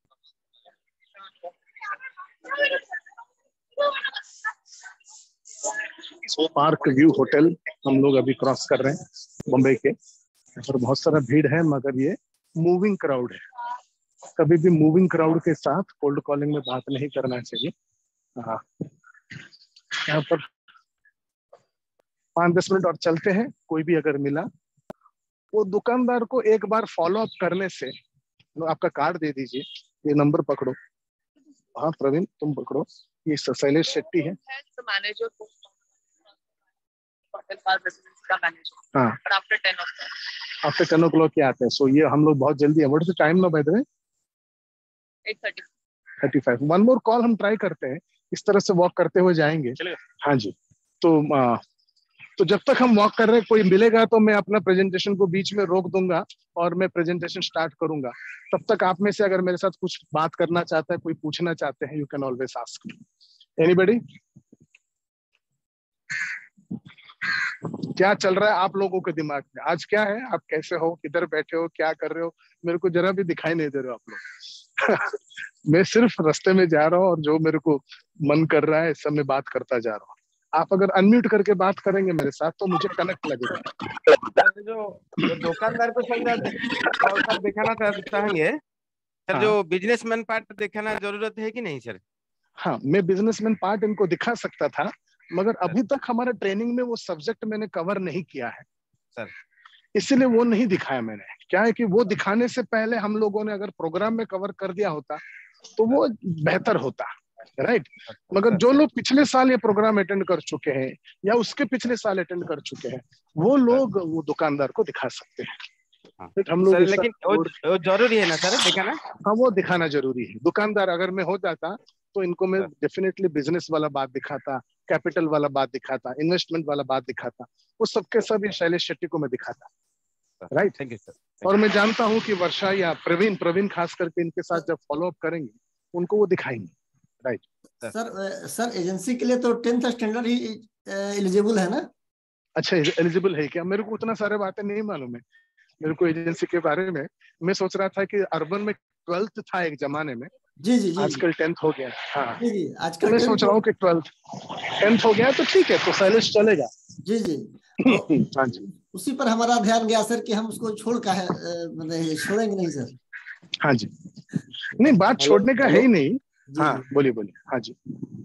Park view hotel हम लोग अभी क्रॉस कर रहे हैं मुंबई के। पर बहुत सारा भीड़ है, मगर ये मूविंग क्राउड है। कभी भी मूविंग क्राउड के साथ कोल्ड कॉलिंग में बात नहीं करना चाहिए। हाँ, यहाँ पर पाँच दस मिनट और चलते हैं। कोई भी अगर मिला, वो दुकानदार को एक बार फॉलो अप करने से, आपका कार्ड दे दीजिए, ये नंबर पकड़ो। हाँ प्रवीण, तुम पकड़ो, ये शैलेश शेट्टी है। हाँ, आफ्टर टेन ओ क्लॉक के आते हैं। सो ये हम लोग बहुत जल्दी है। What is the time now by the way? Eight thirty thirty five. One more call हम ट्राई करते हैं, इस तरह से वॉक करते हुए जाएंगे। हाँ जी, तो आ, तो जब तक हम वॉक कर रहे हैं कोई मिलेगा तो मैं अपना प्रेजेंटेशन को बीच में रोक दूंगा और मैं प्रेजेंटेशन स्टार्ट करूंगा। तब तक आप में से अगर मेरे साथ कुछ बात करना चाहता है, कोई पूछना चाहते हैं, you can always ask me. Anybody? क्या चल रहा है आप लोगों के दिमाग में आज? क्या है, आप कैसे हो, किधर बैठे हो, क्या कर रहे हो? मेरे को जरा भी दिखाई नहीं दे रहे हो आप लोग। मैं सिर्फ रास्ते में जा रहा हूँ और जो मेरे को मन कर रहा है सब मैं बात करता जा रहा हूँ। आप अगर अनम्यूट करके बात करेंगे मेरे साथ तो मुझे कनेक्ट लगेगा। जो जो दुकानदार को सर दिखाना चाहेंगे सर, हाँ। जो बिजनेसमैन पार्ट दिखाना जरूरत है कि नहीं सर? हाँ, मैं बिजनेसमैन पार्ट इनको दिखा सकता था, मगर अभी तक हमारा ट्रेनिंग में वो सब्जेक्ट मैंने कवर नहीं किया है सर, इसलिए वो नहीं दिखाया मैंने। क्या है कि वो दिखाने से पहले हम लोगों ने अगर प्रोग्राम में कवर कर दिया होता तो वो बेहतर होता। राइट, मगर जो लोग पिछले साल ये प्रोग्राम अटेंड कर चुके हैं या उसके पिछले साल अटेंड कर चुके हैं, वो लोग वो दुकानदार को दिखा सकते हैं। हम लोग सर, लेकिन वो, वो जरूरी है ना सर दिखाना? हाँ, वो दिखाना जरूरी है। दुकानदार अगर मैं हो जाता तो इनको मैं डेफिनेटली बिजनेस वाला बात दिखाता, कैपिटल वाला बात दिखाता, इन्वेस्टमेंट वाला बात दिखाता, वो सबके सब ये शैलेश शेट्टी को मैं दिखाता। Right, thank you sir. और मैं जानता हूँ कि वर्षा या प्रवीण प्रवीण खास करके इनके साथ जब फॉलो अप करेंगे उनको वो दिखाएंगे। राइट सर, सर एजेंसी के लिए तो टेंथ स्टैंडर्ड ही एलिजिबल है ना? अच्छा, एलिजिबल है क्या? मेरे को उतना सारे बातें नहीं मालूम है मेरे को एजेंसी के बारे में। मैं सोच रहा था कि अर्बन में ट्वेल्थ था एक जमाने में। जी जी जी, आजकल टेंथ हो गया। हाँ जी जी, आजकल तो मैं सोच रहा हूँ कि ट्वेल्थ टेंथ हो गया तो ठीक है, तो शैलेश चलेगा। जी जी। हाँ जी, उसी पर हमारा ध्यान गया सर कि हम उसको छोड़ का है, मतलब छोड़ेंगे नहीं सर। हाँ जी, नहीं बात छोड़ने का है ही नहीं। हाँ बोलिए बोलिए। हाँ जी,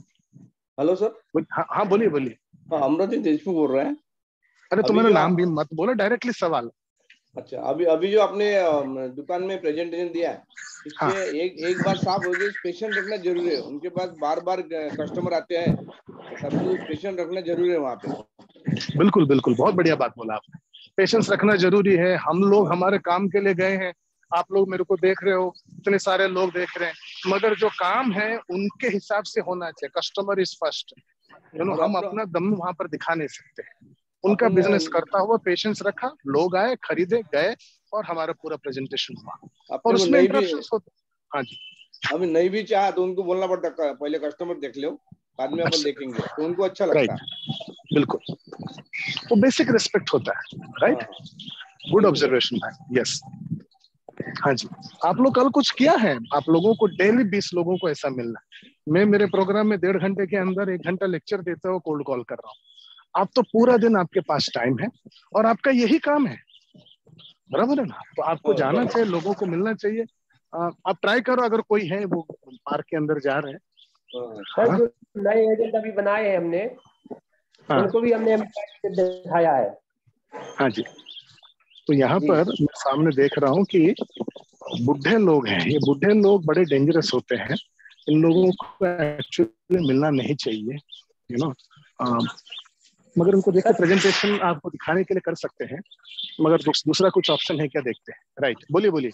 हेलो सर। हाँ हाँ बोलिए बोलिए। हाँ, अमृत देशमुख बोल रहे हैं। अरे तो मेरा नाम भी मत बोलो, डायरेक्टली सवाल। अच्छा, अभी अभी जो आपने दुकान में प्रेजेंटेशन दिया है, इसमें हाँ। एक एक बार साफ हो जाए, पेशेंट रखना जरूरी है। उनके पास बार बार कस्टमर आते हैं, सब कुछ पेशेंट रखना जरूरी है वहाँ पे। बिल्कुल बिल्कुल, बहुत बढ़िया बात बोला आपने। पेशेंस रखना जरूरी है। हम लोग हमारे काम के लिए गए हैं, आप लोग मेरे को देख रहे हो, इतने सारे लोग देख रहे हैं, मगर जो काम है उनके हिसाब से होना चाहिए। Customer is first. You know, हम अपना दम वहां पर दिखा नहीं सकते। उनका बिजनेस करता हुआ पेशेंस रखा, लोग आए, खरीदे, गए और हमारा पूरा प्रेजेंटेशन हुआ। और अपने को उसमें नहीं भी इंटरप्शंस होते। हाँ जी, अभी नहीं भी चाहा तो उनको बोलना पड़ता है, पहले कस्टमर देख लो, बाद में अपन देखेंगे, तो उनको अच्छा लगता है। राइट, बिल्कुल, वो बेसिक रिस्पेक्ट होता है। राइट, हाँ, गुड ऑब्जर्वेशन है। यस, हाँ जी। आप लोग कल कुछ किया है? आप लोगों को डेली बीस लोगों को ऐसा मिलना है। मैं मेरे प्रोग्राम में डेढ़ घंटे के अंदर एक घंटा लेक्चर देते हुए कोल्ड कॉल कर रहा हूँ। आप तो पूरा दिन आपके पास टाइम है और आपका यही काम है, बराबर है ना? तो आपको हाँ, जाना बराबर। चाहिए, लोगों को मिलना चाहिए। आ, आप ट्राई करो, अगर कोई है वो पार्क के अंदर जा रहे हैं। हाँ, सर हाँ, जो नए एजेंट अभी बनाए हैं हमने, हाँ, उनको भी हमने दिखाया है। हाँ जी। तो यहाँ जी। पर मैं सामने देख रहा हूँ कि बुढ़े लोग हैं। ये बुढ़े लोग बड़े डेंजरस होते हैं। इन लोगों को एक्चुअली मिलना नहीं चाहिए, यू नो। मगर उनको देख के प्रेजेंटेशन आपको दिखाने के लिए कर सकते हैं, मगर दूस, दूसरा कुछ ऑप्शन है क्या, देखते हैं। राइट, बोलिए बोलिए,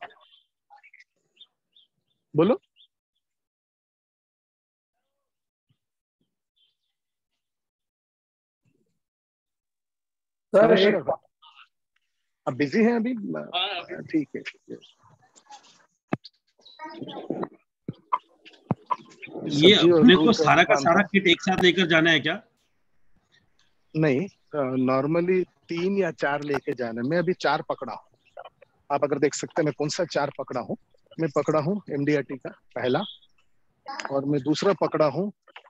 बोलो। सर सर एक अब बिजी हैं अभी? ठीक है, ठीक है। ये सब्जी और अपने दूध को का सारा का दुकान सारा था। किट एक साथ लेकर जाना है क्या? नहीं, नॉर्मली तीन या चार लेके जाना है। मैं अभी चार पकड़ा हूँ। आप अगर देख सकते हैं मैं कौन सा चार पकड़ा हूँ। मैं पकड़ा हूँ एमडीआरटी का पहला, और मैं दूसरा पकड़ा हूँ।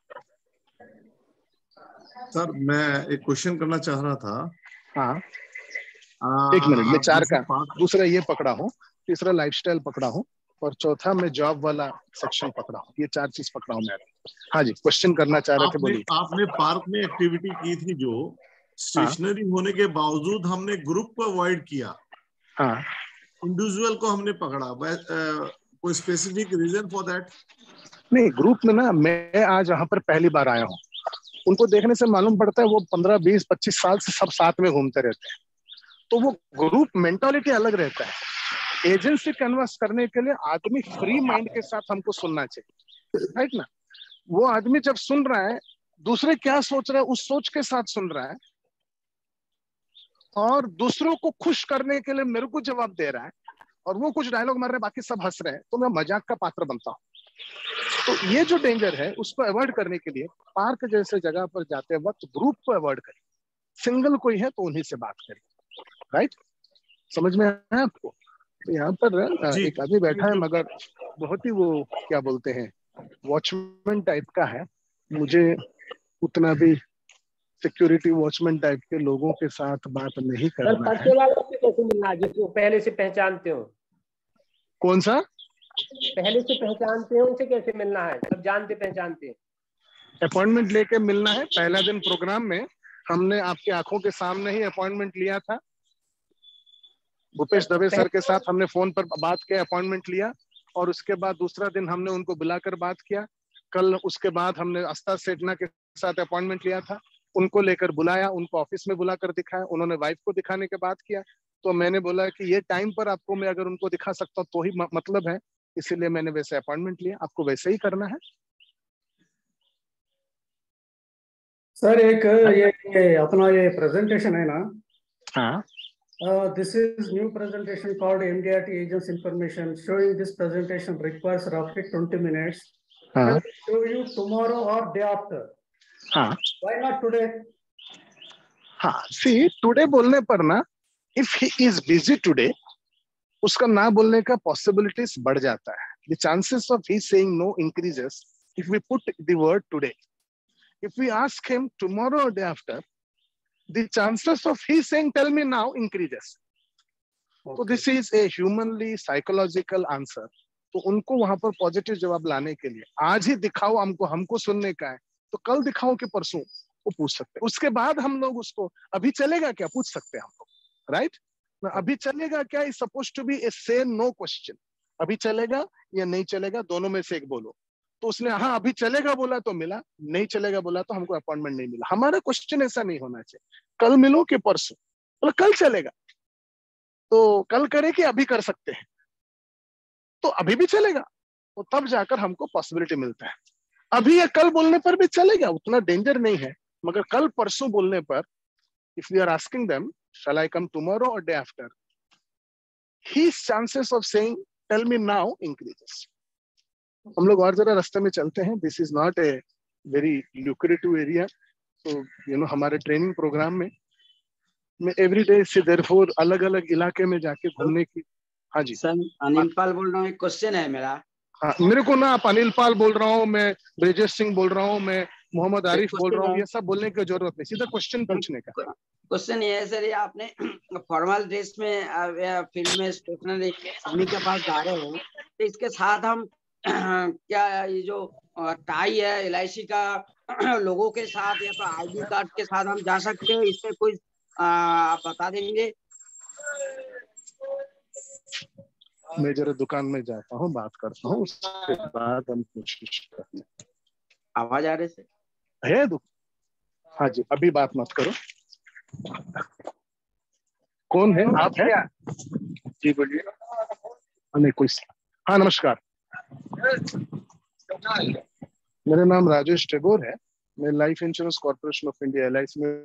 सर मैं एक क्वेश्चन करना चाह रहा था। हाँ, आ, एक मिनट। मैं आप चार जैसे का पार्क दूसरा ये पकड़ा हूँ, तीसरा लाइफस्टाइल पकड़ा हूँ, और चौथा मैं जॉब वाला सेक्शन पकड़ा हूँ। ये चार चीज पकड़ा हूँ मैं। हाँ जी, क्वेश्चन करना चाह रहे थे, आपने बोलिए। आपने पार्क में एक्टिविटी की थी जो हाँ, स्टेशनरी होने के बावजूद हमने ग्रुप को अवॉइड किया, हाँ। इंडिविजुअल को हमने पकड़ा। uh, कोई स्पेसिफिक रीजन फॉर दैट? नहीं, ग्रुप में ना, मैं आज यहाँ पर पहली बार आया हूँ। उनको देखने से मालूम पड़ता है वो पंद्रह बीस पच्चीस साल से सब साथ में घूमते रहते हैं। तो वो ग्रुप मेंटालिटी अलग रहता है। एजेंसी कन्वर्स करने के लिए आदमी फ्री माइंड के साथ हमको सुनना चाहिए, राइट ना? वो आदमी जब सुन रहा है दूसरे क्या सोच रहे हैं उस सोच के साथ सुन रहा है, और दूसरों को खुश करने के लिए मेरे को जवाब दे रहा है, और वो कुछ डायलॉग मार रहे हैं, बाकी सब हंस रहे हैं, तो मैं मजाक का पात्र बनता हूँ। तो ये जो डेंजर है उसको अवॉइड करने के लिए पार्क जैसे जगह पर जाते वक्त ग्रुप को अवॉइड करिए। सिंगल कोई है तो उन्हीं से बात करिए। राइट, समझ में आया आपको? तो यहाँ पर एक आदमी बैठा है, मगर बहुत ही वो क्या बोलते हैं, वॉचमैन टाइप का है। मुझे उतना भी सिक्योरिटी वॉचमैन टाइप के लोगों के साथ बात नहीं करना है। पर्चे वालों से कैसे मिलना है, जिसको पहले से पहचानते हो? कौन सा? पहले से पहचानते हो, उनसे कैसे मिलना है? सब जानते पहचानते हैं। अपॉइंटमेंट लेके मिलना है। पहला दिन प्रोग्राम में हमने आपकी आंखों के सामने ही अपॉइंटमेंट लिया था। भूपेश दवे सर के साथ हमने फोन पर बात किया, अपॉइंटमेंट लिया, और उसके बाद दूसरा दिन हमने उनको बुलाकर बात किया। कल उसके बाद हमने अस्ता सेठना के साथ अपॉइंटमेंट लिया था, उनको लेकर बुलाया, उनको ऑफिस में बुलाकर दिखाया, उन्होंने वाइफ को दिखाने के बाद किया। तो मैंने बोला कि ये टाइम पर आपको मैं अगर उनको दिखा सकता हूँ तो ही मतलब है, इसीलिए मैंने वैसे अपॉइंटमेंट लिया। आपको वैसे ही करना है। सर एक ये, ये अपना ये प्रेजेंटेशन है ना, हाँ, this is new presentation called MDRT agents information showing this presentation requires roughly twenty minutes. हाँ, Can show you tomorrow or day after. हाँ, Why not today? हाँ। सी, टुडे बोलने पर ना, if he is busy today, उसका ना बोलने का पॉसिबिलिटीज बढ़ जाता है। The chances of he saying no increases if we put the word today. If we ask him tomorrow or day after, the chances of he saying tell me now increases. Okay. So this is a humanly psychological answer. तो उनको वहां पर positive जवाब लाने के लिए आज ही दिखाओ हमको, हमको सुनने का है, तो कल दिखाओ कि परसों, वो पूछ सकते हैं। उसके बाद हम लोग उसको अभी चलेगा क्या पूछ सकते हैं हम लोग, राइट? अभी चलेगा क्या is suppose to be a say no question. अभी चलेगा या नहीं चलेगा, दोनों में से एक बोलो। तो उसने हाँ अभी चलेगा बोला तो मिला, नहीं चलेगा बोला तो हमको अपॉइंटमेंट नहीं मिला। हमारा क्वेश्चन ऐसा नहीं होना चाहिए कल मिलो कि परसों, बोला कल चलेगा तो कल करे कि अभी कर सकते हैं, तो अभी भी चलेगा, तो तब जाकर हमको पॉसिबिलिटी मिलता है। अभी या कल बोलने पर भी चलेगा, उतना डेंजर नहीं है, मगर कल परसों बोलने पर if we are asking them shall I come tomorrow और day after, his chances of saying tell me now increases. हम लोग और जरा रास्ते में चलते हैं. This is not a very lucrative area. So you know हमारे ट्रेनिंग प्रोग्राम में मैं एवरी डे से therefore अलग अलग इलाके में जाके घूमने की. हाँ जी सर अनिल पाल बोल रहा हूँ. एक क्वेश्चन है मेरा. हाँ मेरे को ना आप अनिल पाल बोल रहा हूँ, मैं ब्रिजेश सिंह बोल रहा हूँ, मैं मोहम्मद आरिफ बोल रहा हूँ, ये सब बोलने की जरूरत नहीं, सीधा क्वेश्चन पूछने का. क्वेश्चन ये है सर, ये आपने फॉर्मल ड्रेस में फील्ड में स्टेशनरी आदमी के पास जा रहे हैं, तो इसके साथ हम क्या ये जो टाई है एल आई सी का लोगों के साथ या तो आई डी कार्ड के साथ हम जा सकते हैं, इससे कोई आप बता देंगे? मैं जरा दुकान में जाता हूँ, बात करता हूँ, उसके बाद हम कोशिश करते हैं. आवाज आ रही से है दु... हाँ जी अभी बात मत करो. कौन है आप? है जी बोलिए. नहीं कोई. हाँ नमस्कार, मेरा नाम राजेश टेगोर है. मैं life insurance corporation of India L I C में.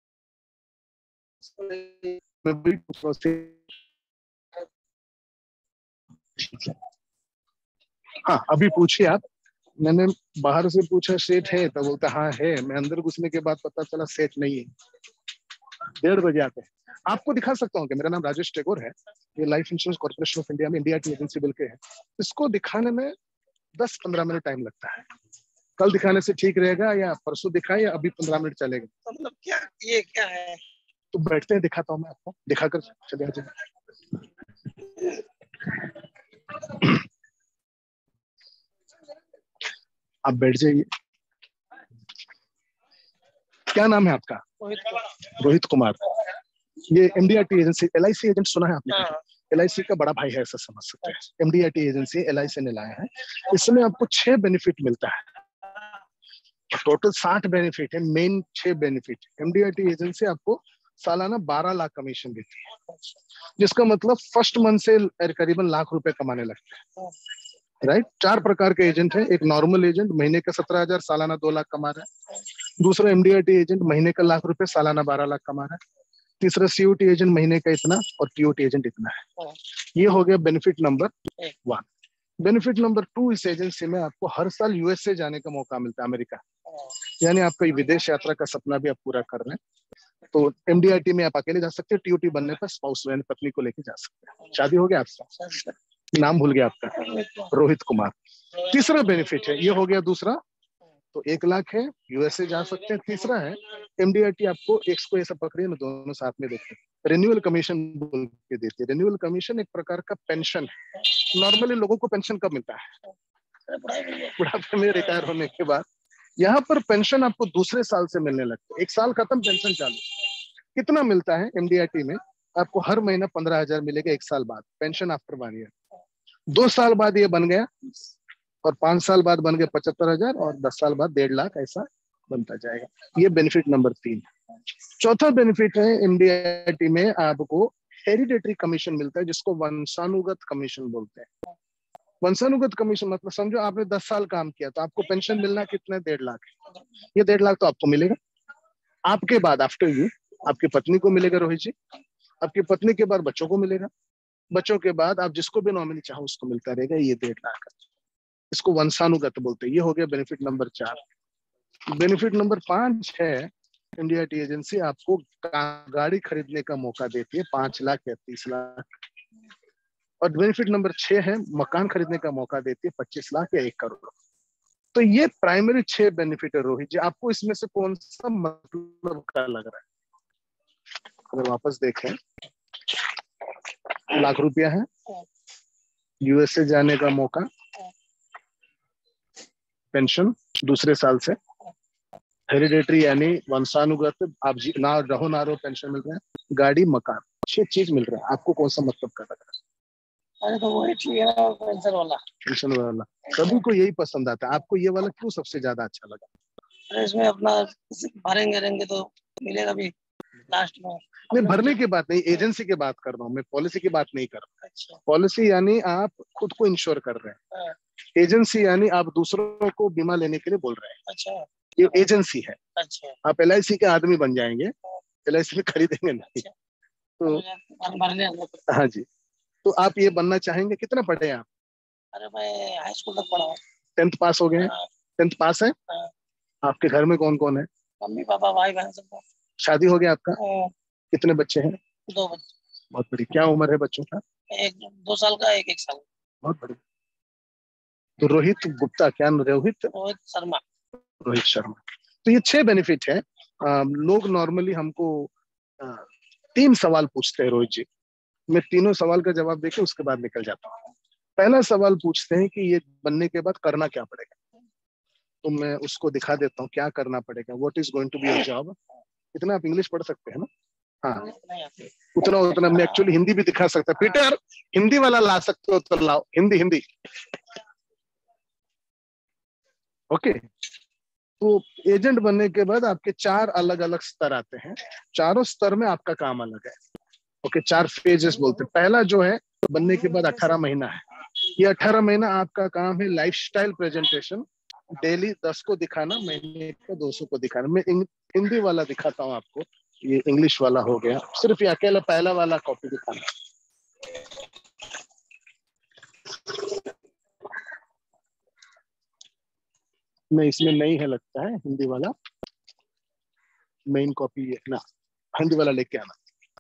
हाँ अभी पूछिए आप. मैंने बाहर से पूछा सेठ है तो बोलता हाँ है. मैं अंदर घुसने के बाद पता चला सेठ नहीं है. डेढ़ बजे आते हैं. आपको दिखा सकता हूँ कि मेरा नाम राजेश टेगोर है. ये life insurance corporation of India में इंडिया की एजेंसी बिल के है. इसको दिखाने में दस पंद्रह मिनट टाइम लगता है. कल दिखाने से ठीक रहेगा या परसों दिखाए या अभी पंद्रह मिनट चलेगा? मतलब क्या ये क्या है? तो बैठते हैं, दिखाता हूँ मैं आपको, दिखाकर चले जाए. आप बैठ जाइए. क्या नाम है आपका? रोहित कुमार. ये MDRT agency L I C agent सुना है आपने? एल आई सी का बड़ा भाई है, ऐसा समझ सकते हैं. MDRT agency L I C ने लाया है. इसमें आपको छह बेनिफिट मिलता है. टोटल साठ बेनिफिट है, मेन छह बेनिफिट. एमडीआरटी एजेंसी आपको सालाना बारह लाख कमीशन देती है, जिसका मतलब फर्स्ट मंथ से करीबन लाख रुपए कमाने लगते हैं. राइट. चार प्रकार के एजेंट है. एक नॉर्मल एजेंट महीने का सत्रह हजार सालाना दो लाख कमा रहा है. दूसरा एमडीआरटी एजेंट महीने का लाख रुपए सालाना बारह लाख कमा रहा है. तीसरा सीओटी एजेंट महीने का इतना और टीओटी एजेंट इतना है. ये हो गया benefit number one. Benefit number two, इस एजेंसी में आपको हर साल यूएसए जाने का मौका मिलता है, अमेरिका. यानी आपका विदेश यात्रा का सपना भी आप पूरा कर रहे हैं तो एमडीआरटी में आप अकेले जा सकते हैं. टीओटी बनने पर स्पाउस यानी पत्नी को लेके जा सकते हैं. शादी हो गया आपका? नाम भूल गया आपका? रोहित कुमार. तीसरा बेनिफिट है, ये हो गया दूसरा, तो एक लाख है, यूएसए जा सकते हैं. तीसरा है एमडीआरटी आपको एक को ऐसा पकड़िए ना, दोनों साथ में देखते हैं, रिन्यूअल कमीशन बोल के देती है. रिन्यूअल कमीशन एक प्रकार का पेंशन है. नॉर्मली लोगों को पेंशन कब मिलता है? बुढ़ापे में रिटायर होने के बाद. यहाँ पर पेंशन आपको दूसरे साल से मिलने लगता है. एक साल खत्म, पेंशन चालू. कितना मिलता है एमडीआरटी में? आपको हर महीना पंद्रह हजार मिलेगा एक साल बाद. Pension after one year. दो साल बाद ये बन गया, और पांच साल बाद बन गया पचहत्तर हजार, और दस साल बाद डेढ़ लाख, ऐसा बनता जाएगा. ये बेनिफिट नंबर तीन. चौथा बेनिफिट है एमडीआरटी में आपको हेरिडेटरी कमीशन मिलता है, जिसको वंशानुगत कमीशन बोलते हैं. वंशानुगत कमीशन मतलब समझो आपने दस साल काम किया तो आपको पेंशन मिलना कितना? डेढ़ लाख. ये डेढ़ लाख तो आपको मिलेगा. आपके बाद आफ्टर यू आपकी पत्नी को मिलेगा रोहित जी. आपकी पत्नी के बाद बच्चों को मिलेगा. बच्चों के बाद आप जिसको भी नॉमिनी चाहो उसको मिलता रहेगा. ये डेढ़ लाख, इसको वंशानुगत बोलते हैं. ये हो गया बेनिफिट नंबर चार. बेनिफिट नंबर पांच है, एमडीआरटी एजेंसी आपको गाड़ी खरीदने का मौका देती है, पांच लाख या तीस लाख. और बेनिफिट नंबर छह है, मकान खरीदने का मौका देती है, पच्चीस लाख या एक करोड़. तो ये प्राइमरी छह बेनिफिट है. रोहित जी आपको इसमें से कौन सा मतलब का लग रहा है? अगर वापस देखें, लाख रुपया है, यूएसए जाने का मौका, पेंशन दूसरे साल से, हेरिडेटरी यानी वंशानुगत, आप जी ना रहो ना रहो पेंशन मिल रहा है, गाड़ी, मकान, छह चीज मिल रहा है. आपको कौन सा मतलब का लग रहा है? अरे तो वही ठीक है, पेंशन वाला. पेंशन वाला सभी को यही पसंद आता है. आपको ये वाला क्यों सबसे ज्यादा अच्छा लगा? अरे इसमें अपना भरेंगे रहेंगे तो मिलेगा भी लास्ट में. नहीं, भरने की बात नहीं, एजेंसी की बात कर रहा हूँ मैं, पॉलिसी की बात नहीं कर रहा. अच्छा. पॉलिसी यानी आप खुद को इंश्योर कर रहे हैं. एजेंसी यानी आप दूसरों को बीमा लेने के लिए बोल रहे हैं. अच्छा. ये एजेंसी है. अच्छा. आप एल आई सी के आदमी बन जाएंगे, एल आई सी में खरीदेंगे नहीं. तो भरने. हाँ जी, तो आप ये बनना चाहेंगे? कितना पढ़े आप? अरे मैं हाई स्कूल तक पढ़ा हूँ। टेंथ पास हो गए हैं? टेंथ पास है? हाँ। आपके घर में कौन कौन है? मम्मी पापा भाई बहन सब। शादी हो गया आपका? हाँ। कितने बच्चे हैं? दो बच्चे। बहुत बढ़िया। क्या उम्र है बच्चों का? एक दो साल का, एक एक साल। बहुत बढ़िया। तो रोहित गुप्ता, क्या रोहित रोहित शर्मा। रोहित शर्मा। तो ये छह बेनिफिट है। आ, लोग नॉर्मली हमको आ, तीन सवाल पूछते हैं रोहित जी। मैं तीनों सवाल का जवाब देके उसके बाद निकल जाता हूँ। पहला सवाल पूछते हैं कि ये बनने के बाद करना क्या पड़ेगा, तो मैं उसको दिखा देता हूँ क्या करना पड़ेगा। What is going to be your job. इतना आप इंग्लिश पढ़ सकते हैं ना? हाँ, उतना उतना मैं एक्चुअली हिंदी भी दिखा सकता। पीटर, हिंदी वाला ला सकते हो तो लाओ। हिंदी हिंदी ओके। तो एजेंट बनने के बाद आपके चार अलग अलग स्तर आते हैं। चारों स्तर में आपका काम अलग है। ओके, चार फेजेस बोलते हैं। पहला जो है बनने के बाद अठारह महीना है। ये अठारह महीना आपका काम है लाइफस्टाइल प्रेजेंटेशन। डेली दस को दिखाना, महीने को दो सौ को दिखाना। मैं हिंदी वाला दिखाता हूँ आपको, ये इंग्लिश वाला हो गया। सिर्फ ये अकेला पहला वाला कॉपी दिखाना। मैं इसमें नहीं है लगता है हिंदी वाला। मेन कॉपी है ना, हिंदी वाला लेके आना।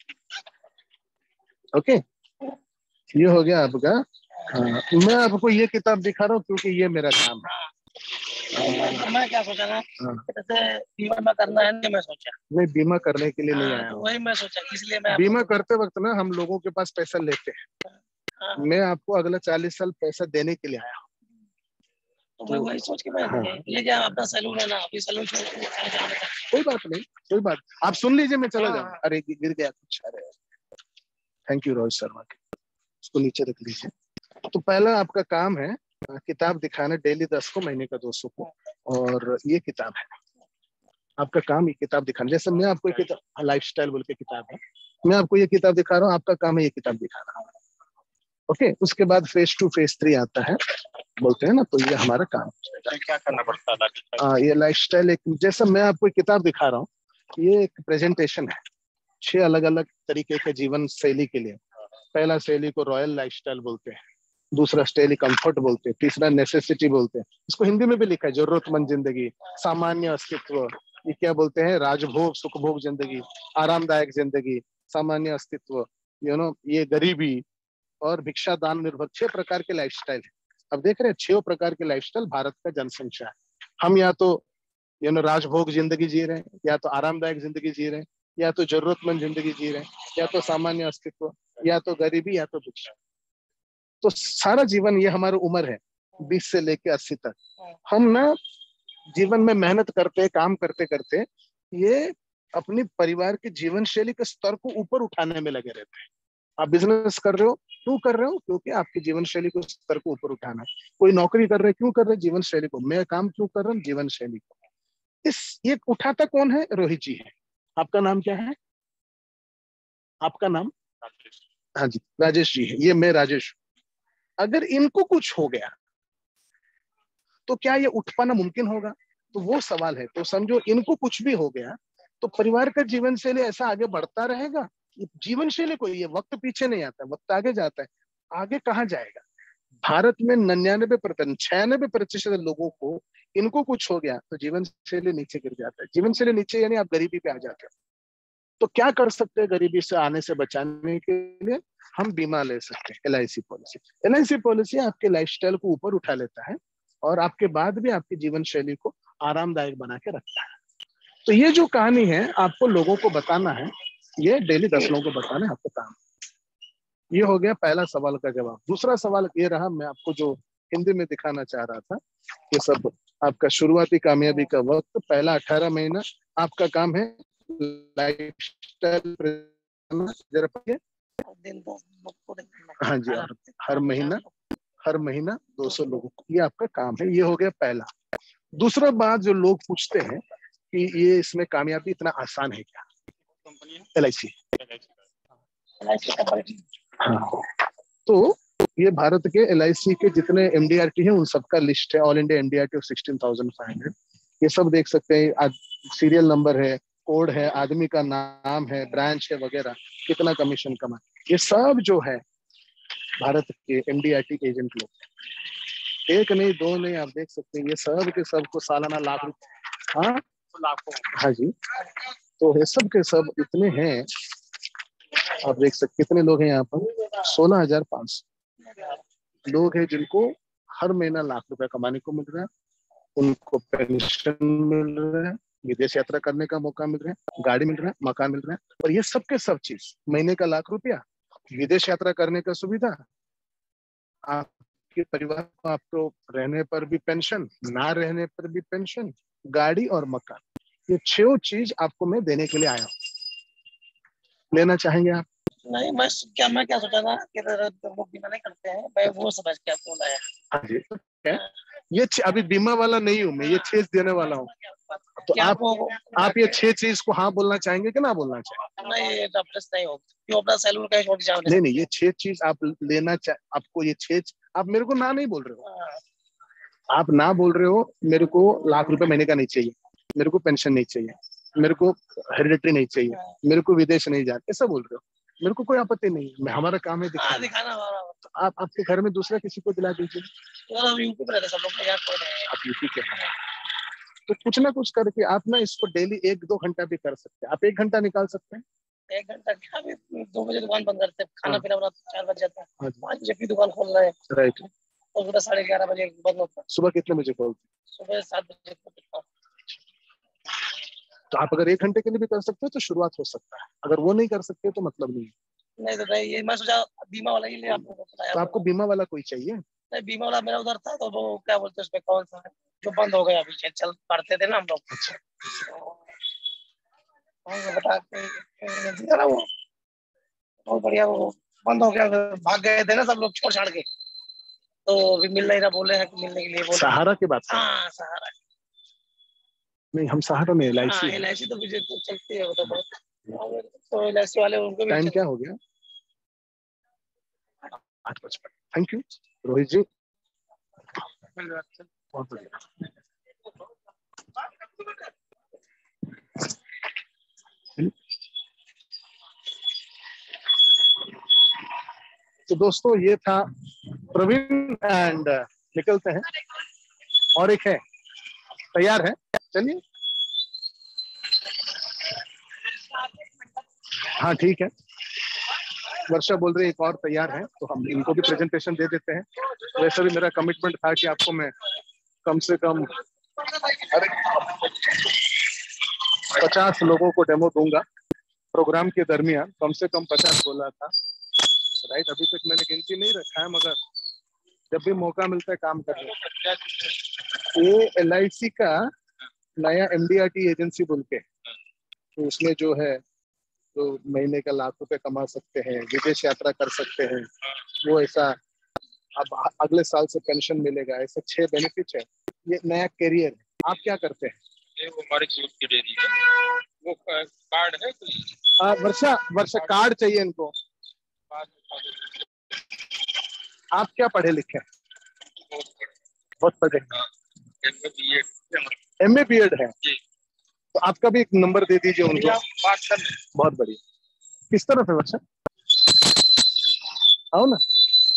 ओके, ये हो गया आपका। हाँ, मैं आपको ये किताब दिखा रहा हूँ क्योंकि ये मेरा काम है। तो मैं क्या सोचा ना, जैसे बीमा में करना है नहीं, मैं सोचा मैं बीमा करने के लिए नहीं आया तो हूँ। वही मैं सोचा, इसलिए मैं बीमा करते वक्त ना हम लोगों के पास पैसा लेते हैं। मैं आपको अगला चालीस साल पैसा देने के लिए आया हूँ। तो मैं वही सोच के मैं हाँ। ये क्या अपना सैलून है ना, अभी सैलून छोड़ के कोई बात नहीं, कोई बात। आप सुन लीजिए, मैं चला जाऊँ। अरे गिर गया कुछ। अरे थैंक यू रोहित शर्मा के, उसको नीचे रख लीजिए। तो पहला आपका काम है किताब दिखाना, डेली दस को, महीने का दो सौ को। और ये किताब है आपका काम, ये किताब दिखाना। जैसे मैं आपको एक किताब लाइफस्टाइल बोल के किताब है, मैं आपको ये किताब दिखा रहा हूँ, आपका काम है ये किताब दिखाना। ओके, उसके बाद फेज टू फेज थ्री आता है बोलते हैं ना, तो ये हमारा काम क्या करना पड़ता है? आ, ये लाइफस्टाइल एक, जैसा मैं आपको एक किताब दिखा रहा हूँ, ये एक प्रेजेंटेशन है छह अलग अलग तरीके के जीवन शैली के लिए। पहला शैली को रॉयल लाइफस्टाइल बोलते हैं, दूसरा शैली कंफर्ट बोलते हैं, तीसरा नेसेसिटी बोलते हैं। इसको हिंदी में भी लिखा है, जरूरतमंद जिंदगी, सामान्य अस्तित्व, ये क्या बोलते हैं, राजभोग सुखभोग जिंदगी, आरामदायक जिंदगी, सामान्य अस्तित्व, यू नो, ये गरीबी और भिक्षा दान निर्भर। छह प्रकार के लाइफस्टाइल है। अब देख रहे हैं छह प्रकार के लाइफस्टाइल भारत का जनसंख्या है। हम या तो यू नो राजभोग जिंदगी जी रहे हैं, या तो आरामदायक जिंदगी जी रहे हैं, या तो जरूरतमंद जिंदगी जी रहे हैं, या तो सामान्य अस्तित्व, या तो गरीबी, या तो भिक्षा। तो सारा जीवन ये हमारी उम्र है बीस से लेके अस्सी तक। हम ना जीवन में मेहनत करते, काम करते करते ये अपनी परिवार के जीवन शैली के स्तर को ऊपर उठाने में लगे रहते हैं। आप बिजनेस कर रहे हो, क्यों कर रहे हो? क्योंकि आपकी जीवन शैली को स्तर को ऊपर उठाना है। कोई नौकरी कर रहे हैं, क्यों कर रहे हैं? जीवन शैली को। मैं काम क्यों कर रहा हूँ? जीवन शैली को। इस ये उठाता कौन है? रोहित जी है। आपका नाम क्या है? आपका नाम? हाँ जी, राजेश जी है। ये मैं राजेश। अगर इनको कुछ हो गया तो क्या ये उठ पाना मुमकिन होगा? तो वो सवाल है। तो समझो इनको कुछ भी हो गया तो परिवार का जीवन शैली ऐसा आगे बढ़ता रहेगा? जीवन शैली को, ये वक्त पीछे नहीं आता, वक्त आगे जाता है। आगे कहाँ जाएगा? भारत में निन्यानबे प्रतिशत छियानबे प्रतिशत लोगों को इनको कुछ हो गया तो जीवन शैली नीचे गिर जाता है। जीवन शैली नीचे यानी आप गरीबी पे आ जाते हैं। तो क्या कर सकते हैं गरीबी से आने से बचाने के लिए? हम बीमा ले सकते हैं, L I C policy. L I C policy आपके लाइफस्टाइल को ऊपर उठा लेता है और आपके बाद भी आपकी जीवन शैली को आरामदायक बना के रखता है। तो ये जो कहानी है आपको लोगों को बताना है, ये डेली दस लोगों को बताना है आपको काम। ये हो गया पहला सवाल का जवाब। दूसरा सवाल ये रहा, मैं आपको जो हिंदी में दिखाना चाह रहा था, ये सब आपका शुरुआती कामयाबी का वक्त, पहला अठारह महीना आपका काम है लाइफस्टाइल। जरा पढ़िए। हाँ जी, और हर महीना हर महीना दो सौ लोगों को, ये आपका काम है। ये हो गया पहला। दूसरा बात जो लोग पूछते हैं कि ये इसमें कामयाबी इतना आसान है क्या? L I C. हाँ, तो ये भारत के एल आई सी के जितने एम डी आर टी है उन सबका लिस्ट है। All India M D R T sixteen thousand five hundred. ये सब देख सकते हैं, सीरियल नंबर है, कोड है, आदमी का नाम है, ब्रांच है वगैरह, कितना कमीशन कमा, ये सब जो है भारत के एमडीआरटी एजेंट लोग, एक नहीं दो नहीं, आप देख सकते हैं ये सब के सब को सालाना लाख रुपए, हाँ लाखों, हाँ जी, तो ये सब के सब इतने हैं, आप देख सकते कितने लोग हैं यहाँ पर, सोलह हजार पाँच सौ लोग हैं जिनको हर महीना लाख रुपए कमाने को मिल रहा है, उनको पेंशन मिल रहा है, विदेश यात्रा करने का मौका मिल रहा है, गाड़ी मिल रहा है, मकान मिल रहा है, और ये सब के सब चीज, महीने का लाख रुपया, विदेश यात्रा करने का सुविधा, आपके परिवार को आपको रहने पर भी पेंशन, ना रहने पर भी पेंशन, गाड़ी और मकान, ये छह चीज आपको मैं देने के लिए आया हूँ। लेना चाहेंगे आप? नहीं, मैं क्या मैं क्या सोचा था कि लोग बीमा नहीं करते हैं, मैं वो समझ के आपको लाया। हाँ जी, क्या? ये अभी बीमा वाला नहीं हूँ मैं, ये छह देने वाला हूँ, तो आप आप ये छह चीज को हाँ बोलना चाहेंगे कि ना बोलना चाहेंगे? नहीं, डॉक्टर नहीं हो, क्यों अपना सैलून का छोड़ जाओ। नहीं नहीं, ये छह चीज आप लेना चाह, आपको ये छह, आप मेरे को ना नहीं बोल रहे हो, आप ना बोल रहे हो, मेरे को लाख रुपए महीने का नहीं चाहिए, मेरे को पेंशन नहीं चाहिए, मेरे को हेरिडिटरी नहीं चाहिए, मेरे को विदेश नहीं जाना, ऐसा बोल रहे हो, मेरे को कोई आपत्ति नहीं है, मैं हमारा काम है दिखाना, दिखाना। तो आप आपके घर में दूसरा किसी को दिला दीजिए, हम यूपी में रहते सब लोग, यहाँ कोई नहीं है। आप यूपी के हैं, तो कुछ ना कुछ करके आप ना इसको डेली एक दो घंटा भी कर सकते हैं, आप एक घंटा निकाल सकते हैं। एक घंटा क्या, अभी दो बजे दुकान बंद करते हैं, खाना पीना बना चार बज जाता है, पाँच बजे की दुकान खोल रहे हैं, राइट, और सुबह साढ़े ग्यारह बजे बंद होता है। सुबह कितने बजे खोलते? सुबह सात बजे खोलते। तो आप अगर एक घंटे के लिए भी कर सकते हो तो शुरुआत हो सकता है, अगर वो नहीं कर सकते तो मतलब नहीं। नहीं तो नहीं, ये मैं सोचा बीमा वाला ही ले आपको बताया। तो आपको बीमा वाला कोई चाहिए? नहीं, बीमा वाला मेरा उधर था, तो वो क्या बोलते हैं उसमें, कौन सा है जो बंद हो गया अभी, चल पढ़ते थे ना हम लोग, बता के वो बहुत बढ़िया, वो बंद हो गया, भाग गए थे ना सब लोग छोड़ छाड़ के, तो अभी मिल नहीं रहा, बोले हैं कि मिलने के लिए बोले। सहारा की बात? हाँ सहारा नहीं, हम सहारा में L I C, L I सी तो मुझे तो चलती है, वो तो बहुत, तो एल आई सी वाले उनको भी। टाइम क्या हो गया? आठ पचपन। थैंक यू रोहित जी, बहुत बढ़िया। तो दोस्तों ये था प्रवीण एंड निकलते हैं, और एक है तैयार है, चलिए। हाँ ठीक है, वर्षा बोल रही है एक और तैयार है, तो हम इनको भी प्रेजेंटेशन दे देते हैं। वैसे भी मेरा कमिटमेंट था कि आपको मैं कम से कम अरे पचास लोगों को डेमो दूंगा प्रोग्राम के दरमियान, कम से कम पचास बोला था, राइट। अभी तक मैंने गिनती नहीं रखा है, मगर जब भी मौका मिलता है काम करने का। ये एल आई सी का नया M D R T agency बोल के, तो उसमें जो है तो महीने का लाख रुपए कमा सकते हैं, विदेश यात्रा कर सकते हैं, वो ऐसा अब अगले साल से पेंशन मिलेगा, ऐसे छह बेनिफिट है। ये नया करियर है। आप क्या करते हैं? वो हमारे ग्रुप की डेयरी है, वो कार्ड है आ, वर्षा वर्षा कार्ड चाहिए इनको। आप क्या पढ़े लिखे? बहुत पढ़े। एम ए बी एड है, तो आपका भी एक नंबर दे दीजिए उनको। बहुत बढ़िया। किस तरफ है वर्षा? आओ ना।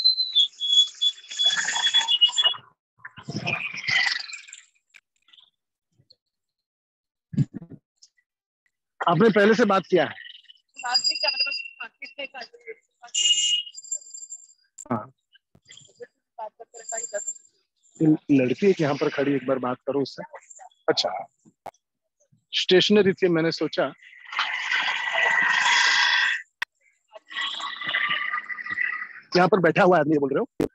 आपने पहले से बात किया है? हाँ, लड़की एक यहाँ पर खड़ी, एक बार बात करो उससे। अच्छा, स्टेशनरी थी, मैंने सोचा यहाँ पर बैठा हुआ आदमी बोल रहे हो?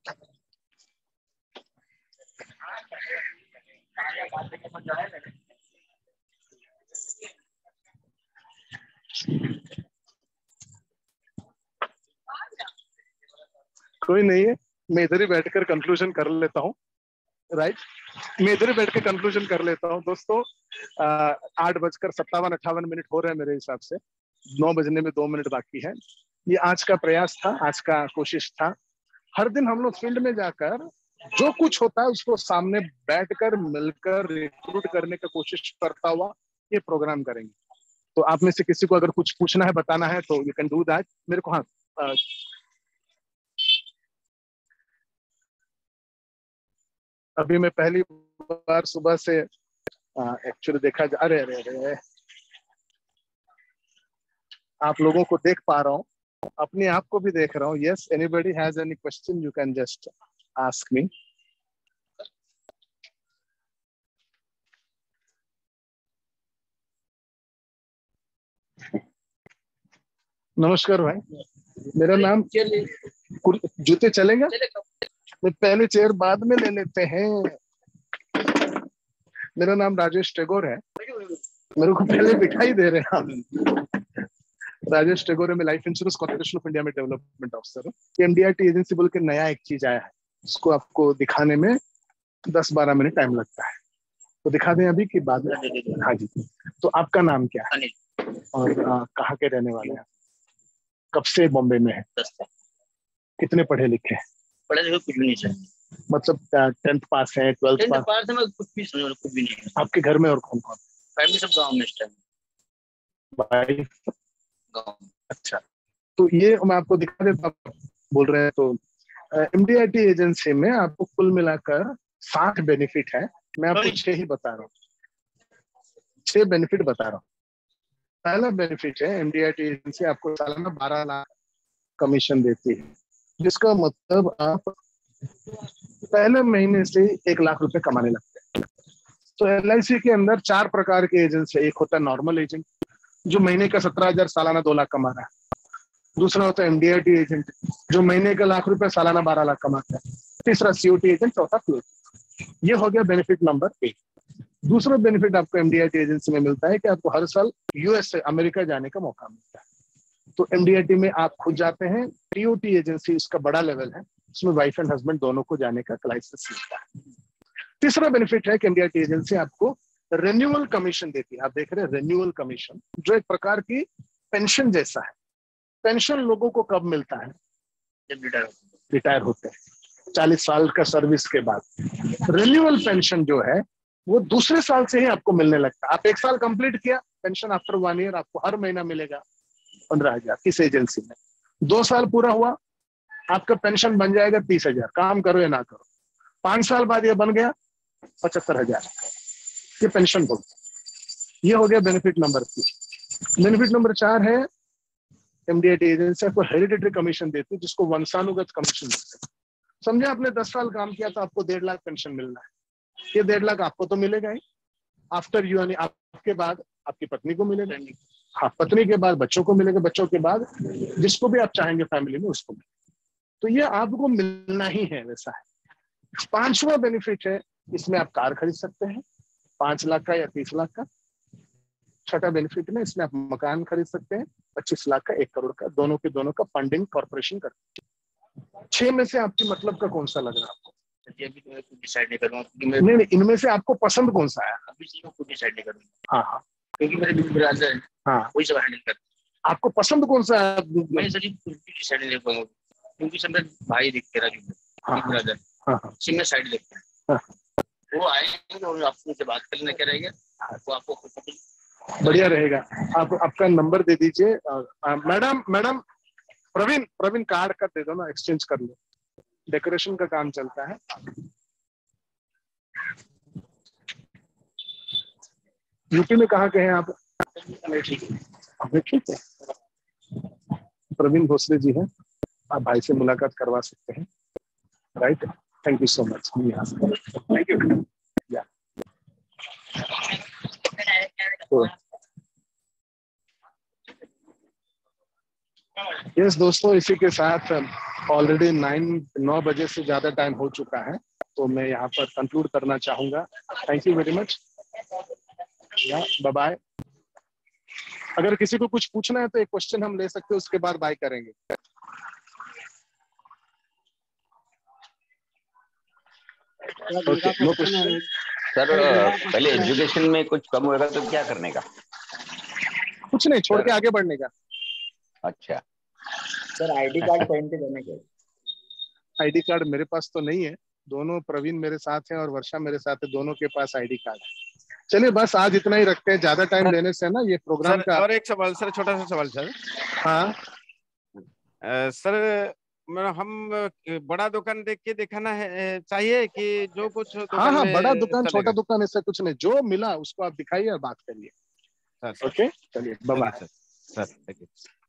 कोई नहीं है, मैं इधर ही बैठकर कंक्लूजन कर लेता हूँ, राइट। मैं इधर ही बैठ के कंक्लूजन कर लेता हूँ। दोस्तों, आठ बजकर सत्तावन अट्ठावन मिनट हो रहे हैं मेरे हिसाब से, नौ बजने में दो मिनट बाकी है। ये आज का प्रयास था, आज का कोशिश था। हर दिन हम लोग फील्ड में जाकर जो कुछ होता है उसको सामने बैठकर मिलकर रिक्रूट करने की कोशिश करता हुआ ये प्रोग्राम करेंगे। तो आप में से किसी को अगर कुछ पूछना है, बताना है, तो यू कैन डू दैट। मेरे को हाँ अभी मैं पहली बार सुबह से एक्चुअली देखा जा, अरे अरे अरे आप लोगों को देख पा रहा हूँ, अपने आप को भी देख रहा हूँ. Yes, anybody has any question you can just ask me. नमस्कार भाई, मेरा नाम, जूते चलेगा? मैं पहले चेयर बाद में ले लेते हैं. मेरा नाम राजेश टैगोर है, मेरे को पहले दिखाई दे रहे हैं आप. राजेश टैगोर है, मैं life insurance corporation of India में डेवलपमेंट ऑफिसर हूँ. एमडीआरटी एजेंसी बोल के नया एक चीज आया है, इसको आपको दिखाने में दस बारह मिनट टाइम लगता है, तो दिखा दें अभी कि बाद में? हाँ जी. तो आपका नाम क्या है और कहाँ के रहने वाले हैं? कब से बॉम्बे में है? कितने पढ़े लिखे हैं? पढ़े लिखे कुछ भी नहीं चाहिए, मतलब टेंथ पास है, ट्वेल्थ पास? पास है, मैं कुछ भी समझ कुछ भी नहीं है. आपके घर में और कौन कौन? फैमिली सब गाँव में इस टाइम. भाई गाँव. अच्छा, तो ये मैं आपको दिखा देता हूँ. बोल रहे हैं तो एमडीआरटी एजेंसी में आपको कुल मिलाकर साठ बेनिफिट है. मैं आपको छह ही बता रहा हूँ, छह बेनिफिट बता रहा हूँ. पहला बेनिफिट है, एमडीआरटी एजेंसी आपको सालाना बारह लाख कमीशन देती है, जिसका मतलब आप पहले महीने से एक लाख रुपए कमाने लगते हैं. तो एल आई सी के अंदर चार प्रकार के एजेंट्स है. एक होता है नॉर्मल एजेंट, जो महीने का सत्रह हजार सालाना दो लाख कमा रहा है. दूसरा होता है एमडीआरटी एजेंट, जो महीने का लाख रुपए सालाना बारह लाख कमाता है. तीसरा सीओटी एजेंट, चौथा फ्लोट. ये हो गया बेनिफिट नंबर एक. दूसरा बेनिफिट आपको एमडीआरटी एजेंसी में मिलता है कि आपको हर साल यूएस अमेरिका जाने का मौका मिलता है. तो एमडीआरटी में आप खुद जाते हैं. टीओटी एजेंसी इसका बड़ा लेवल है, उसमें वाइफ एंड हस्बैंड दोनों को जाने का लाइसेंस मिलता है. तीसरा बेनिफिट है कि एमडीआरटी एजेंसी आपको रेन्यूअल कमीशन देती है. आप देख रहे हैं रेन्यूअल कमीशन, जो एक प्रकार की पेंशन जैसा है. पेंशन लोगों को कब मिलता है? जब रिटायर रिटायर होते हैं, चालीस साल का सर्विस के बाद. रेन्यूअल पेंशन जो है वो दूसरे साल से ही आपको मिलने लगता है. आप एक साल कंप्लीट किया, पेंशन आफ्टर वन ईयर आपको हर महीना मिलेगा पंद्रह हजार किस एजेंसी में. दो साल पूरा हुआ, आपका पेंशन बन जाएगा तीस हजार, काम करो या ना करो. पांच साल बाद ये बन गया पचहत्तर हजार. ये पेंशन बोलते हैं. ये हो गया बेनिफिट नंबर तीन. बेनिफिट नंबर चार है, एमडीआरटी एजेंसी आपको हेरिडिटरी कमीशन देती है, जिसको वंशानुगत कमीशन देते हैं. समझे आपने दस साल काम किया तो आपको डेढ़ लाख पेंशन मिलना है. ये डेढ़ लाख आपको तो मिलेगा ही, आफ्टर यू यानी आपके बाद आपकी पत्नी को मिलेगा. हाँ, पत्नी के बाद बच्चों को मिलेगा, बच्चों के बाद जिसको भी आप चाहेंगे फैमिली में उसको मिलेगा. तो ये आपको मिलना ही है, वैसा है. पांचवा बेनिफिट है, इसमें आप कार खरीद सकते हैं, पांच लाख का या तीस लाख का. छठा बेनिफिट में इसमें आप मकान खरीद सकते हैं, पच्चीस लाख का, एक करोड़ का. दोनों के दोनों का फंडिंग कॉर्पोरेशन करती है. छह में से आपकी मतलब का कौन सा लग रहा है आपको? अभी तो मैं डिसाइड नहीं करूँगा. नहीं नहीं, इनमें से आपको पसंद कौन सा है? अभी से मैं खुद डिसाइड नहीं करूँगा. हाँ हाँ, क्योंकि मेरे बिग ब्रदर है, हाँ वही सब हैंडल करते हैं. आपको पसंद कौन सा है? मैं सर डिसाइड नहीं कर पाऊंगा, क्योंकि सब मेरे भाई दिखते रहा, बिग ब्रदर सिंगल साइड देखते हैं. वो आएंगे और आपसे उनसे बात करने क्या रहेगा, वो आपको बढ़िया रहेगा. आप आपका नंबर दे दीजिए. Madam madam Praveen Praveen card का दे दो ना, एक्सचेंज कर लो. डेकोरेशन का काम चलता है. यूपी में कहाँ के हैं आप? ठीक है, प्रवीण भोसले जी हैं, आप भाई से मुलाकात करवा सकते हैं. Right, thank you so much. Thank you. या यस दोस्तों, इसी के साथ ऑलरेडी नाइन नौ बजे से ज्यादा टाइम हो चुका है, तो मैं यहाँ पर कंक्लूड करना चाहूंगा. Thank you very much. या बाय बाय. अगर किसी को कुछ पूछना है तो एक क्वेश्चन हम ले सकते हैं, उसके बाद बाय करेंगे. No question sir. पहले एजुकेशन में कुछ कम होगा तो क्या करने का? कुछ नहीं, छोड़ के आगे बढ़ने का. अच्छा सर, आईडी कार्ड पहन के जाने का. आईडी कार्ड मेरे पास तो नहीं है. दोनों प्रवीण मेरे साथ हैं और वर्षा मेरे साथ है, दोनों के पास आईडी कार्ड है. चलिए बस आज इतना ही रखते हैं, ज्यादा टाइम लेने से ना ये प्रोग्राम का. और एक सवाल सर, छोटा सा सवाल सर. हाँ सर, मैं- हम बड़ा दुकान देख के दिखाना है चाहिए कि जो कुछ हाँ दुकान हाँ, में बड़ा दुकान चलेगा? छोटा दुकान ऐसा कुछ नहीं, जो मिला उसको आप दिखाइए और बात करिए। सर, सर, ओके, चलिए, bye bye. Sir, sir, thank you.